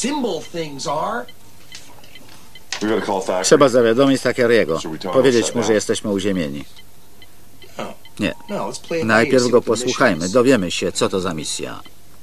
Trzeba zawiadomić Takeriego. Powiedzieć mu, że jesteśmy uziemieni. Nie. Najpierw go posłuchajmy. Dowiemy się, co to za misja.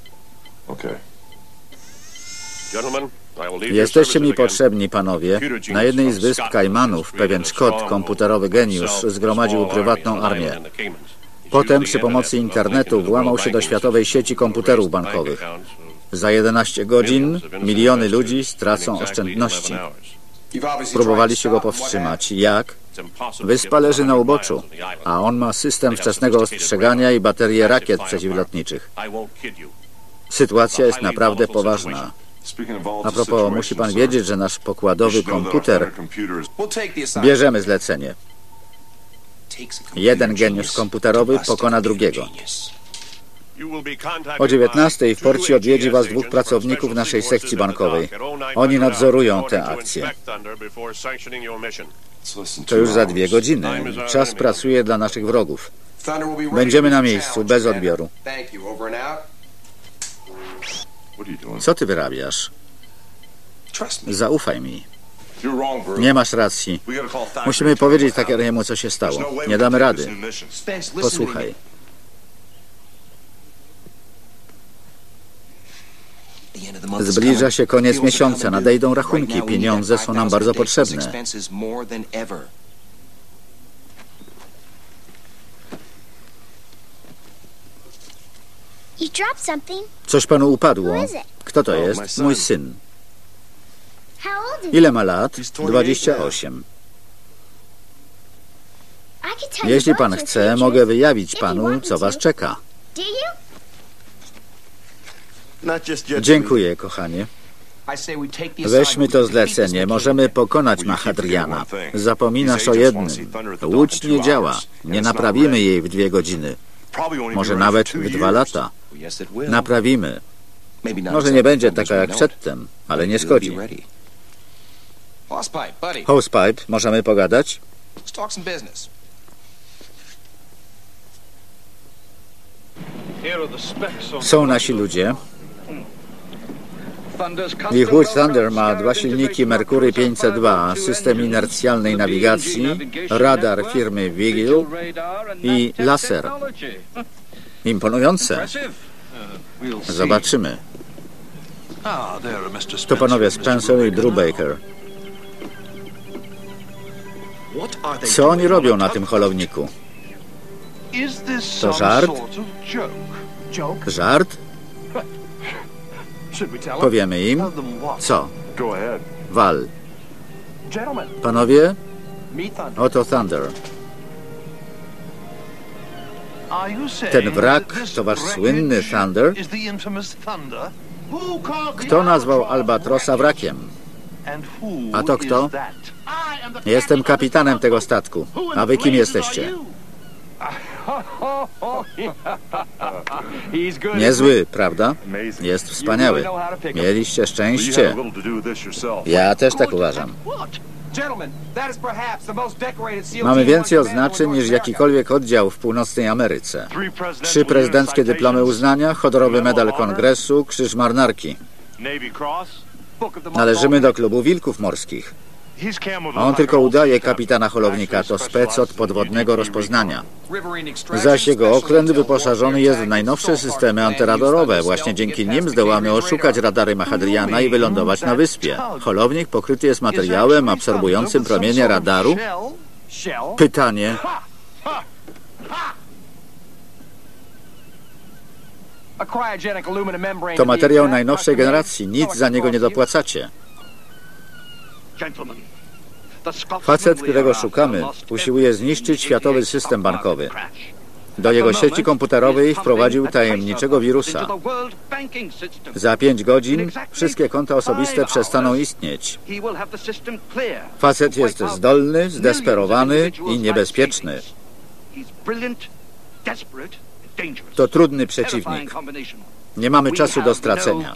Jesteście mi potrzebni, panowie. Na jednej z wysp Kajmanów pewien Szkot, komputerowy geniusz, zgromadził prywatną armię. Potem przy pomocy internetu włamał się do światowej sieci komputerów bankowych. Za 11 godzin miliony ludzi stracą oszczędności. Próbowaliście go powstrzymać. Jak? Wyspa leży na uboczu, a on ma system wczesnego ostrzegania i baterię rakiet przeciwlotniczych. Sytuacja jest naprawdę poważna. A propos, musi pan wiedzieć, że nasz pokładowy komputer... Bierzemy zlecenie. Jeden geniusz komputerowy pokona drugiego. O 19:00 w porcie odwiedzi was 2 pracowników naszej sekcji bankowej. Oni nadzorują tę akcję. To już za 2 godziny. Czas pracuje dla naszych wrogów. Będziemy na miejscu, bez odbioru. Co ty wyrabiasz? Zaufaj mi. Nie masz racji. Musimy powiedzieć Takeriemu, co się stało. Nie damy rady. Posłuchaj. Zbliża się koniec miesiąca, nadejdą rachunki, pieniądze są nam bardzo potrzebne. You dropped something. Coś panu upadło? Kto to jest? Mój syn. How old is Ile ma lat? 28. I could tell you Jeśli about pan your chce, future. mogę wyjawić panu, co was czeka. Do you? Dziękuję, kochanie. Weźmy to zlecenie. Możemy pokonać Mahadriana. Zapominasz o jednym. Łódź nie działa. Nie naprawimy jej w 2 godziny. Może nawet w 2 lata. Naprawimy. Może nie będzie taka jak przedtem, ale nie szkodzi. Hosepipe, możemy pogadać? Są nasi ludzie. Ich łódź Thunder ma 2 silniki Mercury 502, system inercjalnej nawigacji, radar firmy Vigil i laser. Imponujące. Zobaczymy. To panowie Spencer i Brubaker. Co oni robią na tym holowniku? To żart? Żart? Powiemy im? Co? Wal. Panowie? Oto Thunder. Ten wrak to wasz słynny Thunder? Kto nazwał Albatrosa wrakiem? A to kto? Jestem kapitanem tego statku. A wy kim jesteście? Niezły, prawda? Jest wspaniały. Mieliście szczęście. Ja też tak uważam. Mamy więcej odznaczeń niż jakikolwiek oddział w północnej Ameryce. 3 prezydenckie dyplomy uznania, honorowy medal kongresu, krzyż marynarki. Należymy do klubu wilków morskich. On tylko udaje kapitana holownika, to spec od podwodnego rozpoznania. Zaś jego okręt wyposażony jest w najnowsze systemy antyradarowe. Właśnie dzięki nim zdołamy oszukać radary Mahadriana i wylądować na wyspie. Holownik pokryty jest materiałem absorbującym promienie radaru? Pytanie. To materiał najnowszej generacji. Nic za niego nie dopłacacie. Facet, którego szukamy, usiłuje zniszczyć światowy system bankowy. Do jego sieci komputerowej wprowadził tajemniczego wirusa. Za 5 godzin wszystkie konta osobiste przestaną istnieć. Facet jest zdolny, zdesperowany i niebezpieczny. To trudny przeciwnik. Nie mamy czasu do stracenia.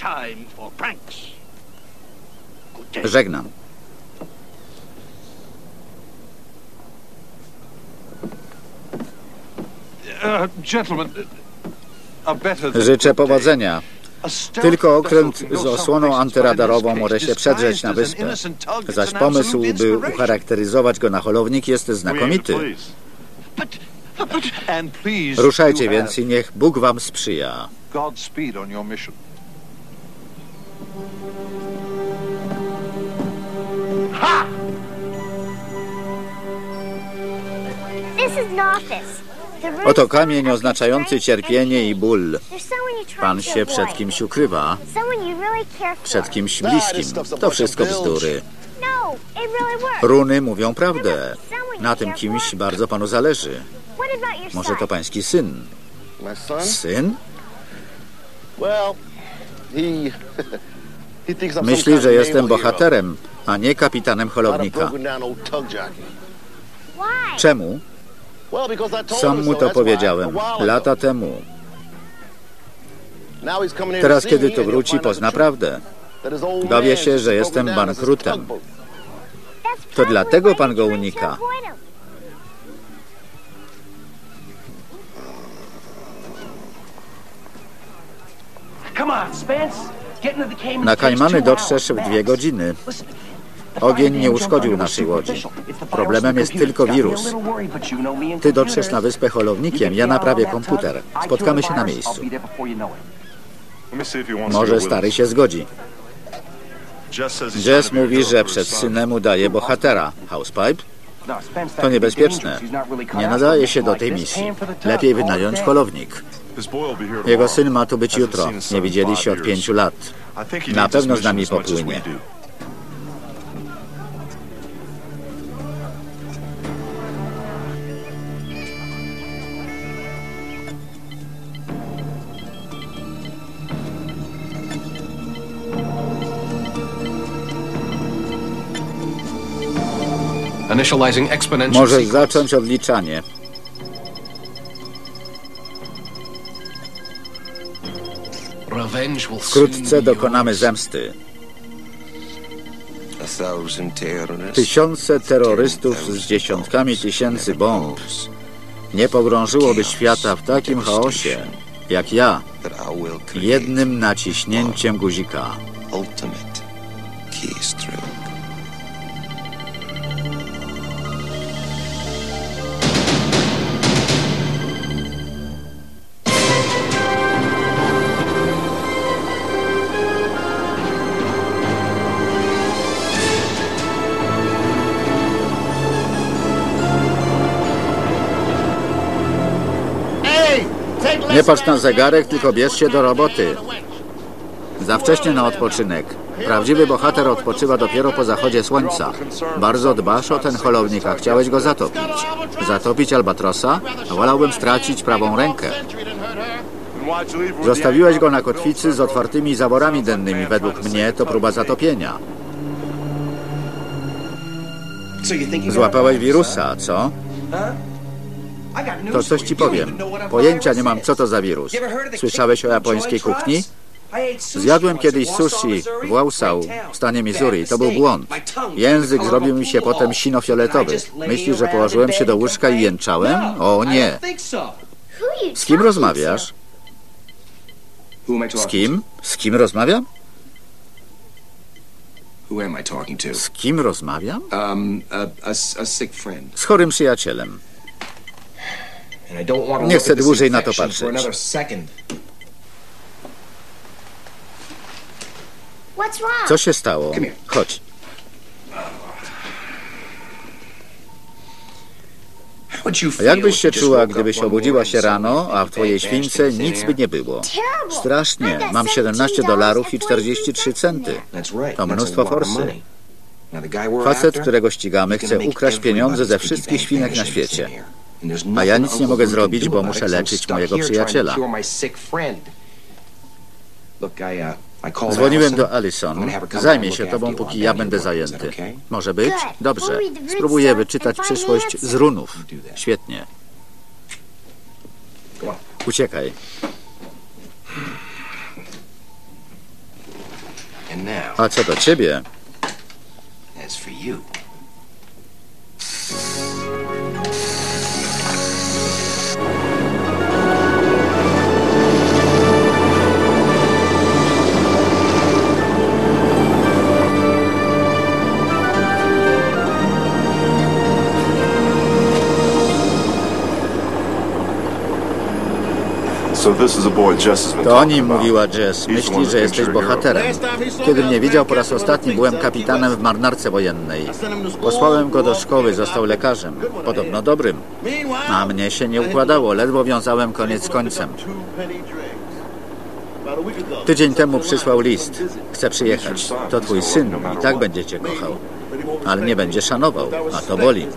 Żegnam. Życzę powodzenia. Tylko okręt z osłoną antyradarową może się przedrzeć na wyspę. Zaś pomysł, by ucharakteryzować go na holownik, jest znakomity. Ruszajcie więc i niech Bóg wam sprzyja. Oto kamień oznaczający cierpienie i ból. Pan się przed kimś ukrywa, przed kimś bliskim. To wszystko bzdury. Runy mówią prawdę. Na tym kimś bardzo panu zależy. Może to pański syn? Syn? Myśli, że jestem bohaterem, a nie kapitanem holownika. Czemu? Sam mu to powiedziałem, lata temu. Teraz, kiedy tu wróci, pozna prawdę. Dowie się, że jestem bankrutem. To dlatego pan go unika. Na Kajmany dotrzesz w 2 godziny. Ogień nie uszkodził naszej łodzi. Problemem jest tylko wirus. Ty dotrzesz na wyspę holownikiem, ja naprawię komputer. Spotkamy się na miejscu. Może stary się zgodzi. Jess mówi, że przed synem udaje bohatera. Housepipe? To niebezpieczne. Nie nadaje się do tej misji. Lepiej wynająć holownik. Jego syn ma tu być jutro. Nie widzieli się od 5 lat. Na pewno z nami popłynie. Możesz zacząć odliczanie. Wkrótce dokonamy zemsty. Tysiące terrorystów z dziesiątkami tysięcy bomb nie pogrążyłoby świata w takim chaosie, jak ja, jednym naciśnięciem guzika. Nie patrz na zegarek, tylko bierz się do roboty. Za wcześnie na odpoczynek. Prawdziwy bohater odpoczywa dopiero po zachodzie słońca. Bardzo dbasz o ten holownik, a chciałeś go zatopić. Zatopić Albatrosa? Wolałbym stracić prawą rękę. Zostawiłeś go na kotwicy z otwartymi zaworami dennymi. Według mnie to próba zatopienia. Złapałeś wirusa, co? To coś ci powiem. Pojęcia nie mam, co to za wirus. Słyszałeś o japońskiej kuchni? Zjadłem kiedyś sushi w Wausau, w stanie Missouri. To był błąd. Język zrobił mi się potem sino-fioletowy. Myślisz, że położyłem się do łóżka i jęczałem? O nie. Z kim rozmawiasz? Z kim? Z kim rozmawiam? Z kim rozmawiam? Z chorym przyjacielem. Nie chcę dłużej na to patrzeć. Co się stało? Chodź. Jak byś się czuła, gdybyś obudziła się rano, a w twojej śwince nic by nie było? Strasznie. Mam $17 i 43 centy. To mnóstwo forsy. Facet, którego ścigamy, chce ukraść pieniądze ze wszystkich świnek na świecie. A ja nic nie mogę zrobić, bo muszę leczyć mojego przyjaciela. Dzwoniłem do Allison. Zajmie się tobą, póki ja będę zajęty. Może być? Dobrze. Spróbuję wyczytać przyszłość z runów. Świetnie. Uciekaj. A co do ciebie? To o nim mówiła Jess. Myśli, że jesteś bohaterem. Kiedy mnie widział po raz ostatni, byłem kapitanem w marynarce wojennej. Posłałem go do szkoły, został lekarzem. Podobno dobrym. A mnie się nie układało, ledwo wiązałem koniec z końcem. Tydzień temu przysłał list. Chce przyjechać. To twój syn i tak będzie cię kochał. Ale nie będzie szanował, a to boli.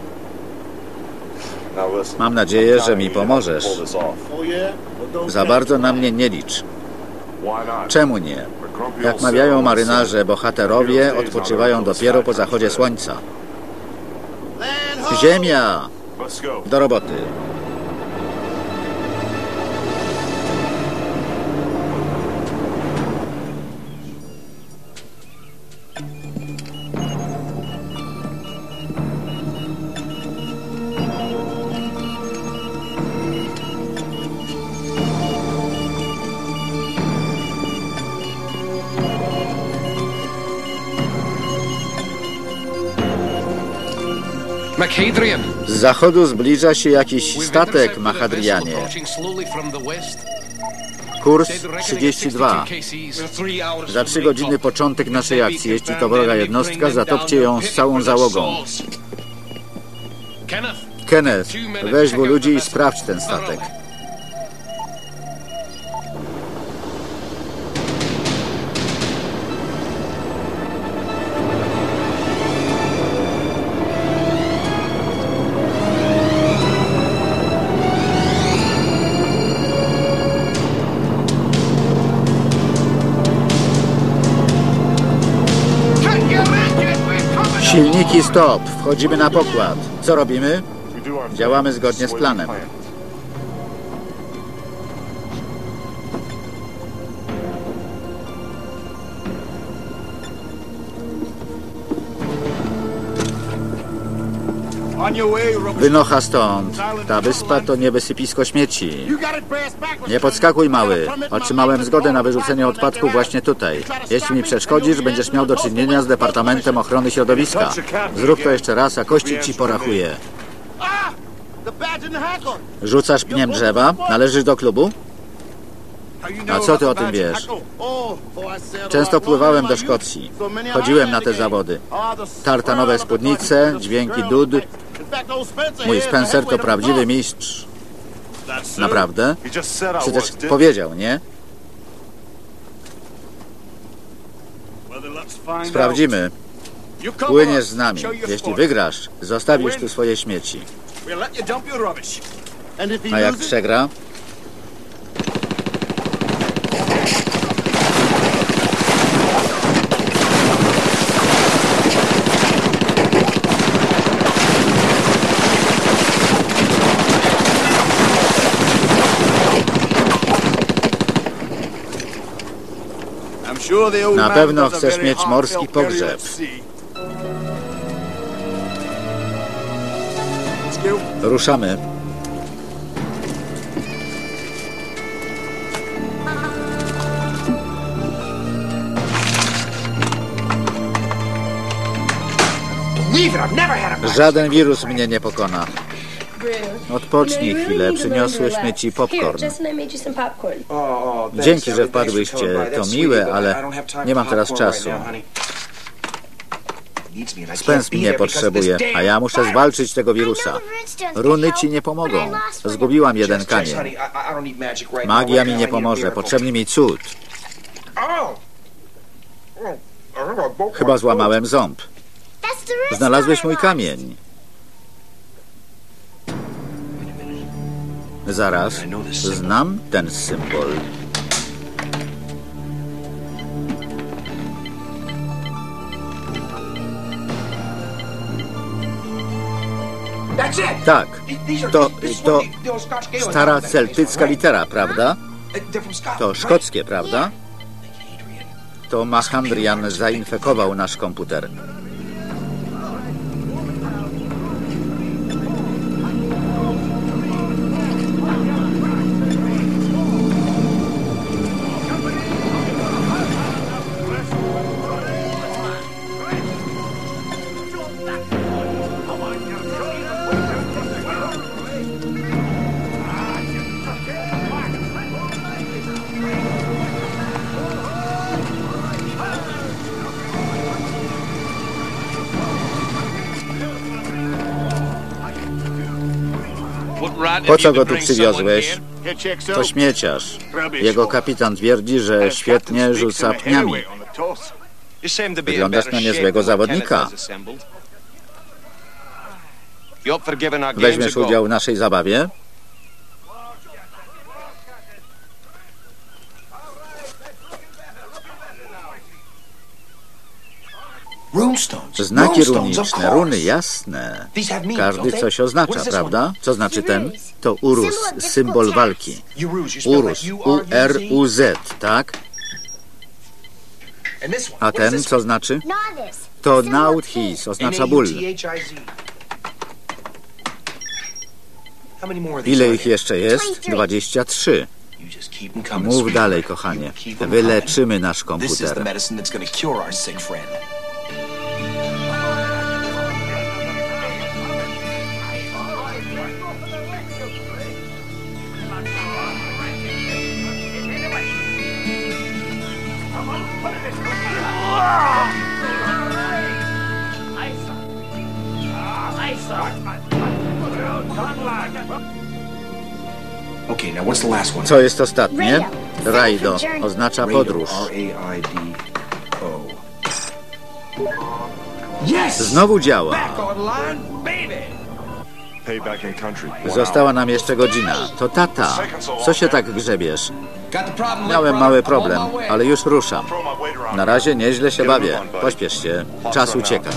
Mam nadzieję, że mi pomożesz. Za bardzo na mnie nie licz. Czemu nie? Jak mawiają marynarze, bohaterowie odpoczywają dopiero po zachodzie słońca. Ziemia! Do roboty. Z zachodu zbliża się jakiś statek, Mahadrianie. Kurs 32. Za 3 godziny początek naszej akcji. Jeśli to wroga jednostka, zatopcie ją z całą załogą. Kenneth, weź 2 ludzi i sprawdź ten statek. Silniki stop. Wchodzimy na pokład. Co robimy? Działamy zgodnie z planem. Wynocha stąd. Ta wyspa to nie wysypisko śmieci. Nie podskakuj, mały. Otrzymałem zgodę na wyrzucenie odpadków właśnie tutaj. Jeśli mi przeszkodzisz, będziesz miał do czynienia z Departamentem Ochrony Środowiska. Zrób to jeszcze raz, a kości ci porachuje. Rzucasz pniem drzewa? Należysz do klubu? A co ty o tym wiesz? Często pływałem do Szkocji. Chodziłem na te zawody. Tartanowe spódnice, dźwięki dud. Mój Spencer to prawdziwy mistrz. Naprawdę? Przecież powiedział, nie? Sprawdzimy. Płyniesz z nami. Jeśli wygrasz, zostawisz tu swoje śmieci. A jak przegra? Na pewno chcesz mieć morski pogrzeb. Ruszamy. Żaden wirus mnie nie pokona. Odpocznij chwilę, przyniosłyśmy ci popcorn. Dzięki, że wpadłyście. To miłe, ale nie mam teraz czasu. Spence mnie potrzebuje, a ja muszę zwalczyć tego wirusa. Runy ci nie pomogą. Zgubiłam jeden kamień. Magia mi nie pomoże. Potrzebny mi cud. Chyba złamałem ząb. Znalazłeś mój kamień. Zaraz. Znam ten symbol. Tak, to stara celtycka litera, prawda? To szkockie, prawda? To Machandrian zainfekował nasz komputer. Po co go tu przywiozłeś? To śmieciarz. Jego kapitan twierdzi, że świetnie rzuca pniami. Wyglądasz na niezłego zawodnika. Weźmiesz udział w naszej zabawie? Znaki runiczne, runy jasne. Każdy coś oznacza, prawda? Co znaczy ten? To Urus, symbol walki. Urus, U-R-U-Z, tak? A ten co znaczy? To Naut-His, oznacza ból. Ile ich jeszcze jest? 23. Mów dalej, kochanie. Wyleczymy nasz komputer. Okay, now what's the last one? Co jest ostatnie? Rajdo oznacza podróż. R-A-I-D-O. Yes! Znowu działa. Back online, baby! Payback in country. Została nam jeszcze godzina. To tata. Co się tak grzebiesz? Got the problem, Miałem brother? mały I'm problem, on my way. ale już ruszam. Throw my weight around. Na razie nieźle się bawię. Pośpiesz się. Czas ucieka.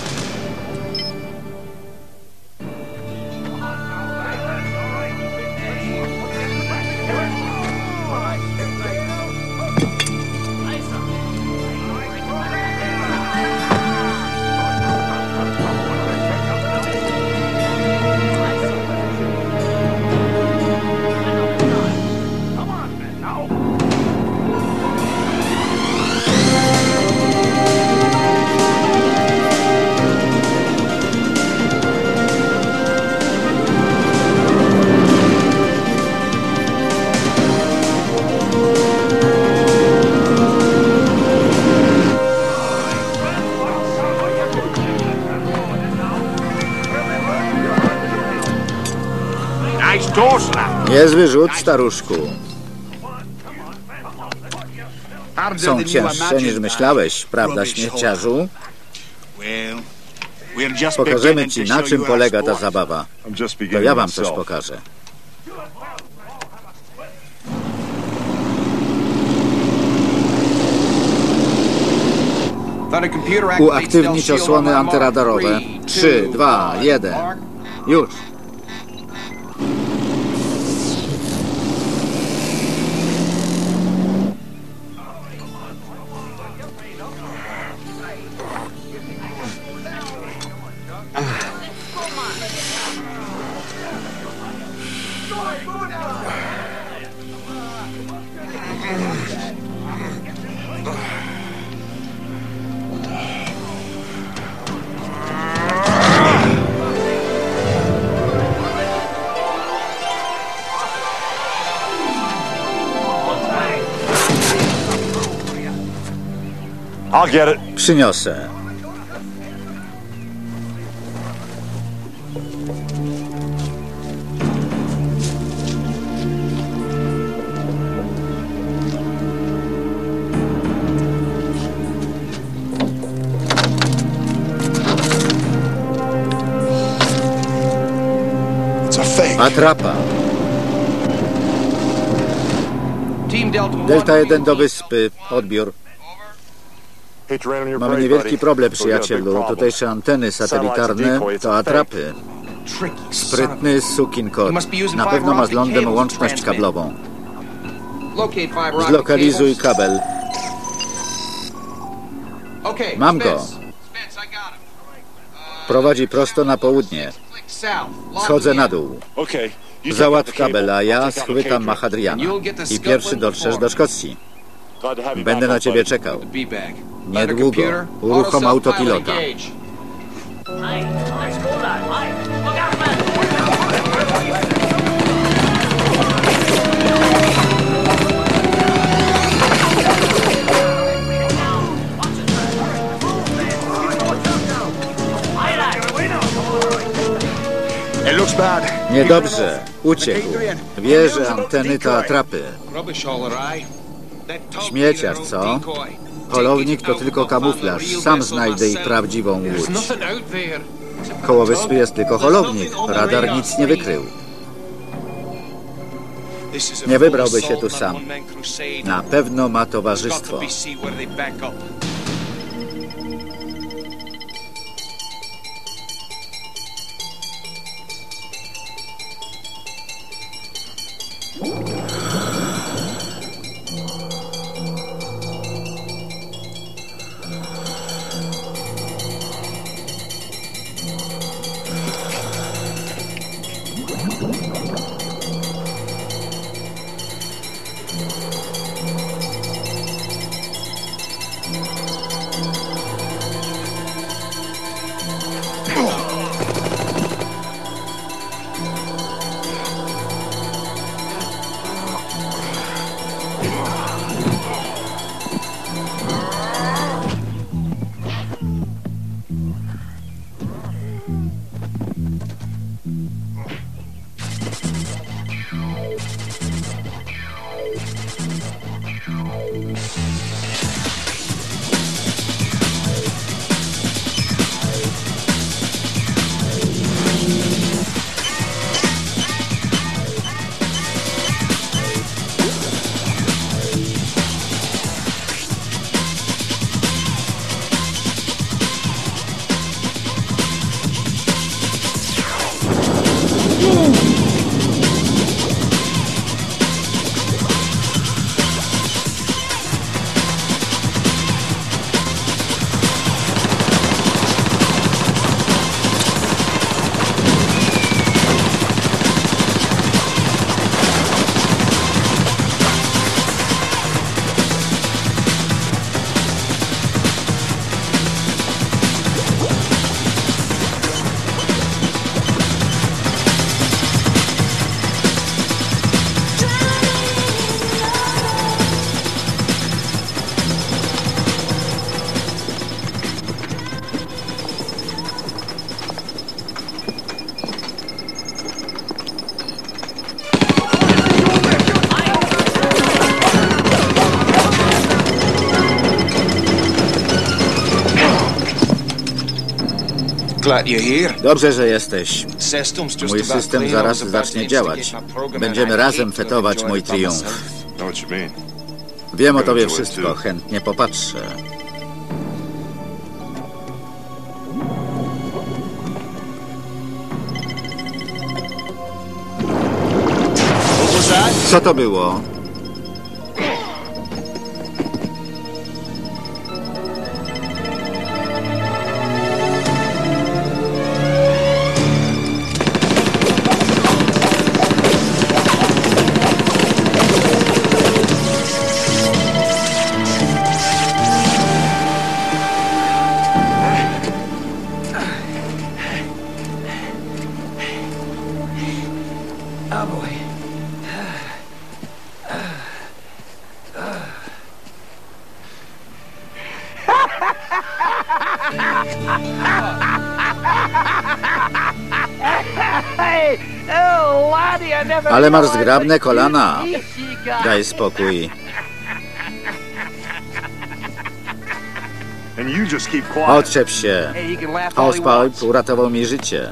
Niezły rzut, staruszku. Są cięższe niż myślałeś, prawda, śmieciarzu? Pokażemy ci, na czym polega ta zabawa. To ja wam coś pokażę. Uaktywnić osłony antyradarowe. 3, 2, 1. Już. I'll get it. Przyniosę. It's a fake. Atrapa. Delta 1 do wyspy. Odbiór. Hate to rain on your Mamy parade, niewielki buddy. problem, But we got a big przyjacielu. problem. Tutejsze anteny satelitarne to atrapy. Sprytny sukinkot. Na pewno ma z lądem łączność kablową. Zlokalizuj kabel. Mam go. Prowadzi prosto na południe. Schodzę na dół. Okay. You Załatw take out the kabel, a cable. ja I'll take out the schwytam cable. Mahadriana. I pierwszy dotrzesz do Szkocji. Glad to have you Będę back, na ciebie buddy. czekał. Niedługo. Uruchom autopilota. It looks bad. Niedobrze. Uciekł. Wie, że anteny to atrapy. Śmieciarz, co? Polownik to tylko kamuflaż. Sam znajdę ich prawdziwą łódź. Koło wyspy jest tylko holownik. Radar nic nie wykrył. Nie wybrałby się tu sam. Na pewno ma towarzystwo. Dobrze, że jesteś. Mój system zaraz zacznie działać. Będziemy razem fetować mój triumf. Wiem o tobie wszystko, chętnie popatrzę. Co to było? Ale masz zgrabne kolana. Daj spokój. Odczep się. Housepipe uratował mi życie.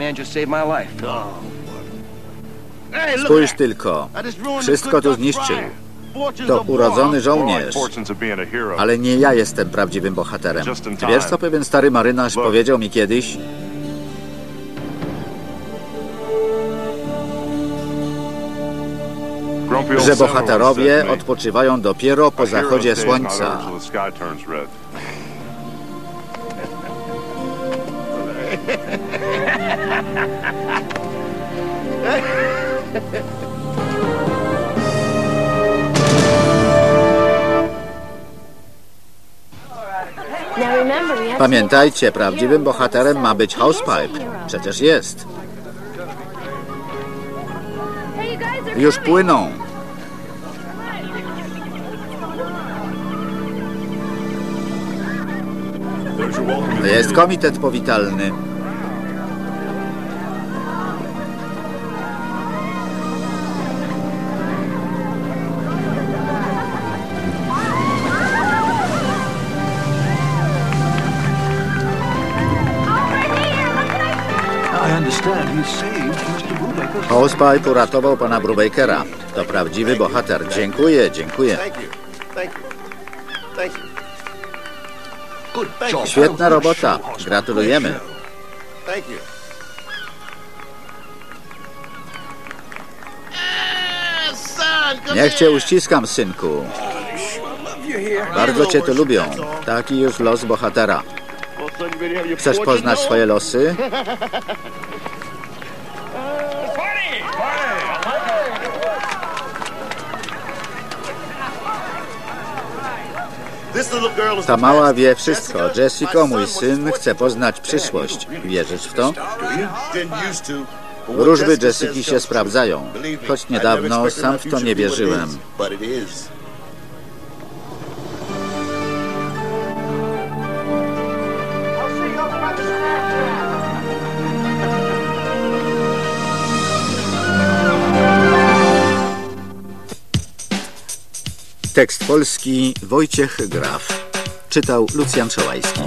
Spójrz tylko. Wszystko tu zniszczył. To urodzony żołnierz. Ale nie ja jestem prawdziwym bohaterem. Wiesz, co pewien stary marynarz powiedział mi kiedyś? Że bohaterowie odpoczywają dopiero po zachodzie słońca. Pamiętajcie, prawdziwym bohaterem ma być Housepipe. Przecież jest. Już płyną. Jest komitet powitalny. Housepipe uratował pana Brubakera. To prawdziwy bohater. Dziękuję, dziękuję. Świetna robota. Gratulujemy. Niech cię uściskam, synku. Bardzo cię tu lubią. Taki już los bohatera. Chcesz poznać swoje losy? Ta mała wie wszystko. Jessica, mój syn, chce poznać przyszłość. Wierzysz w to? Wróżby Jessiki się sprawdzają. Choć niedawno sam w to nie wierzyłem. Tekst polski Wojciech Graf. Czytał Lucjan Czołajski.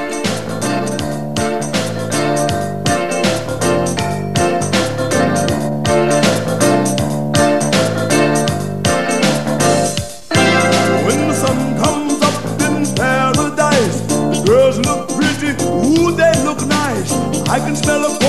When the sun comes up in paradise, girls look pretty, ooh, they look nice. I can smell a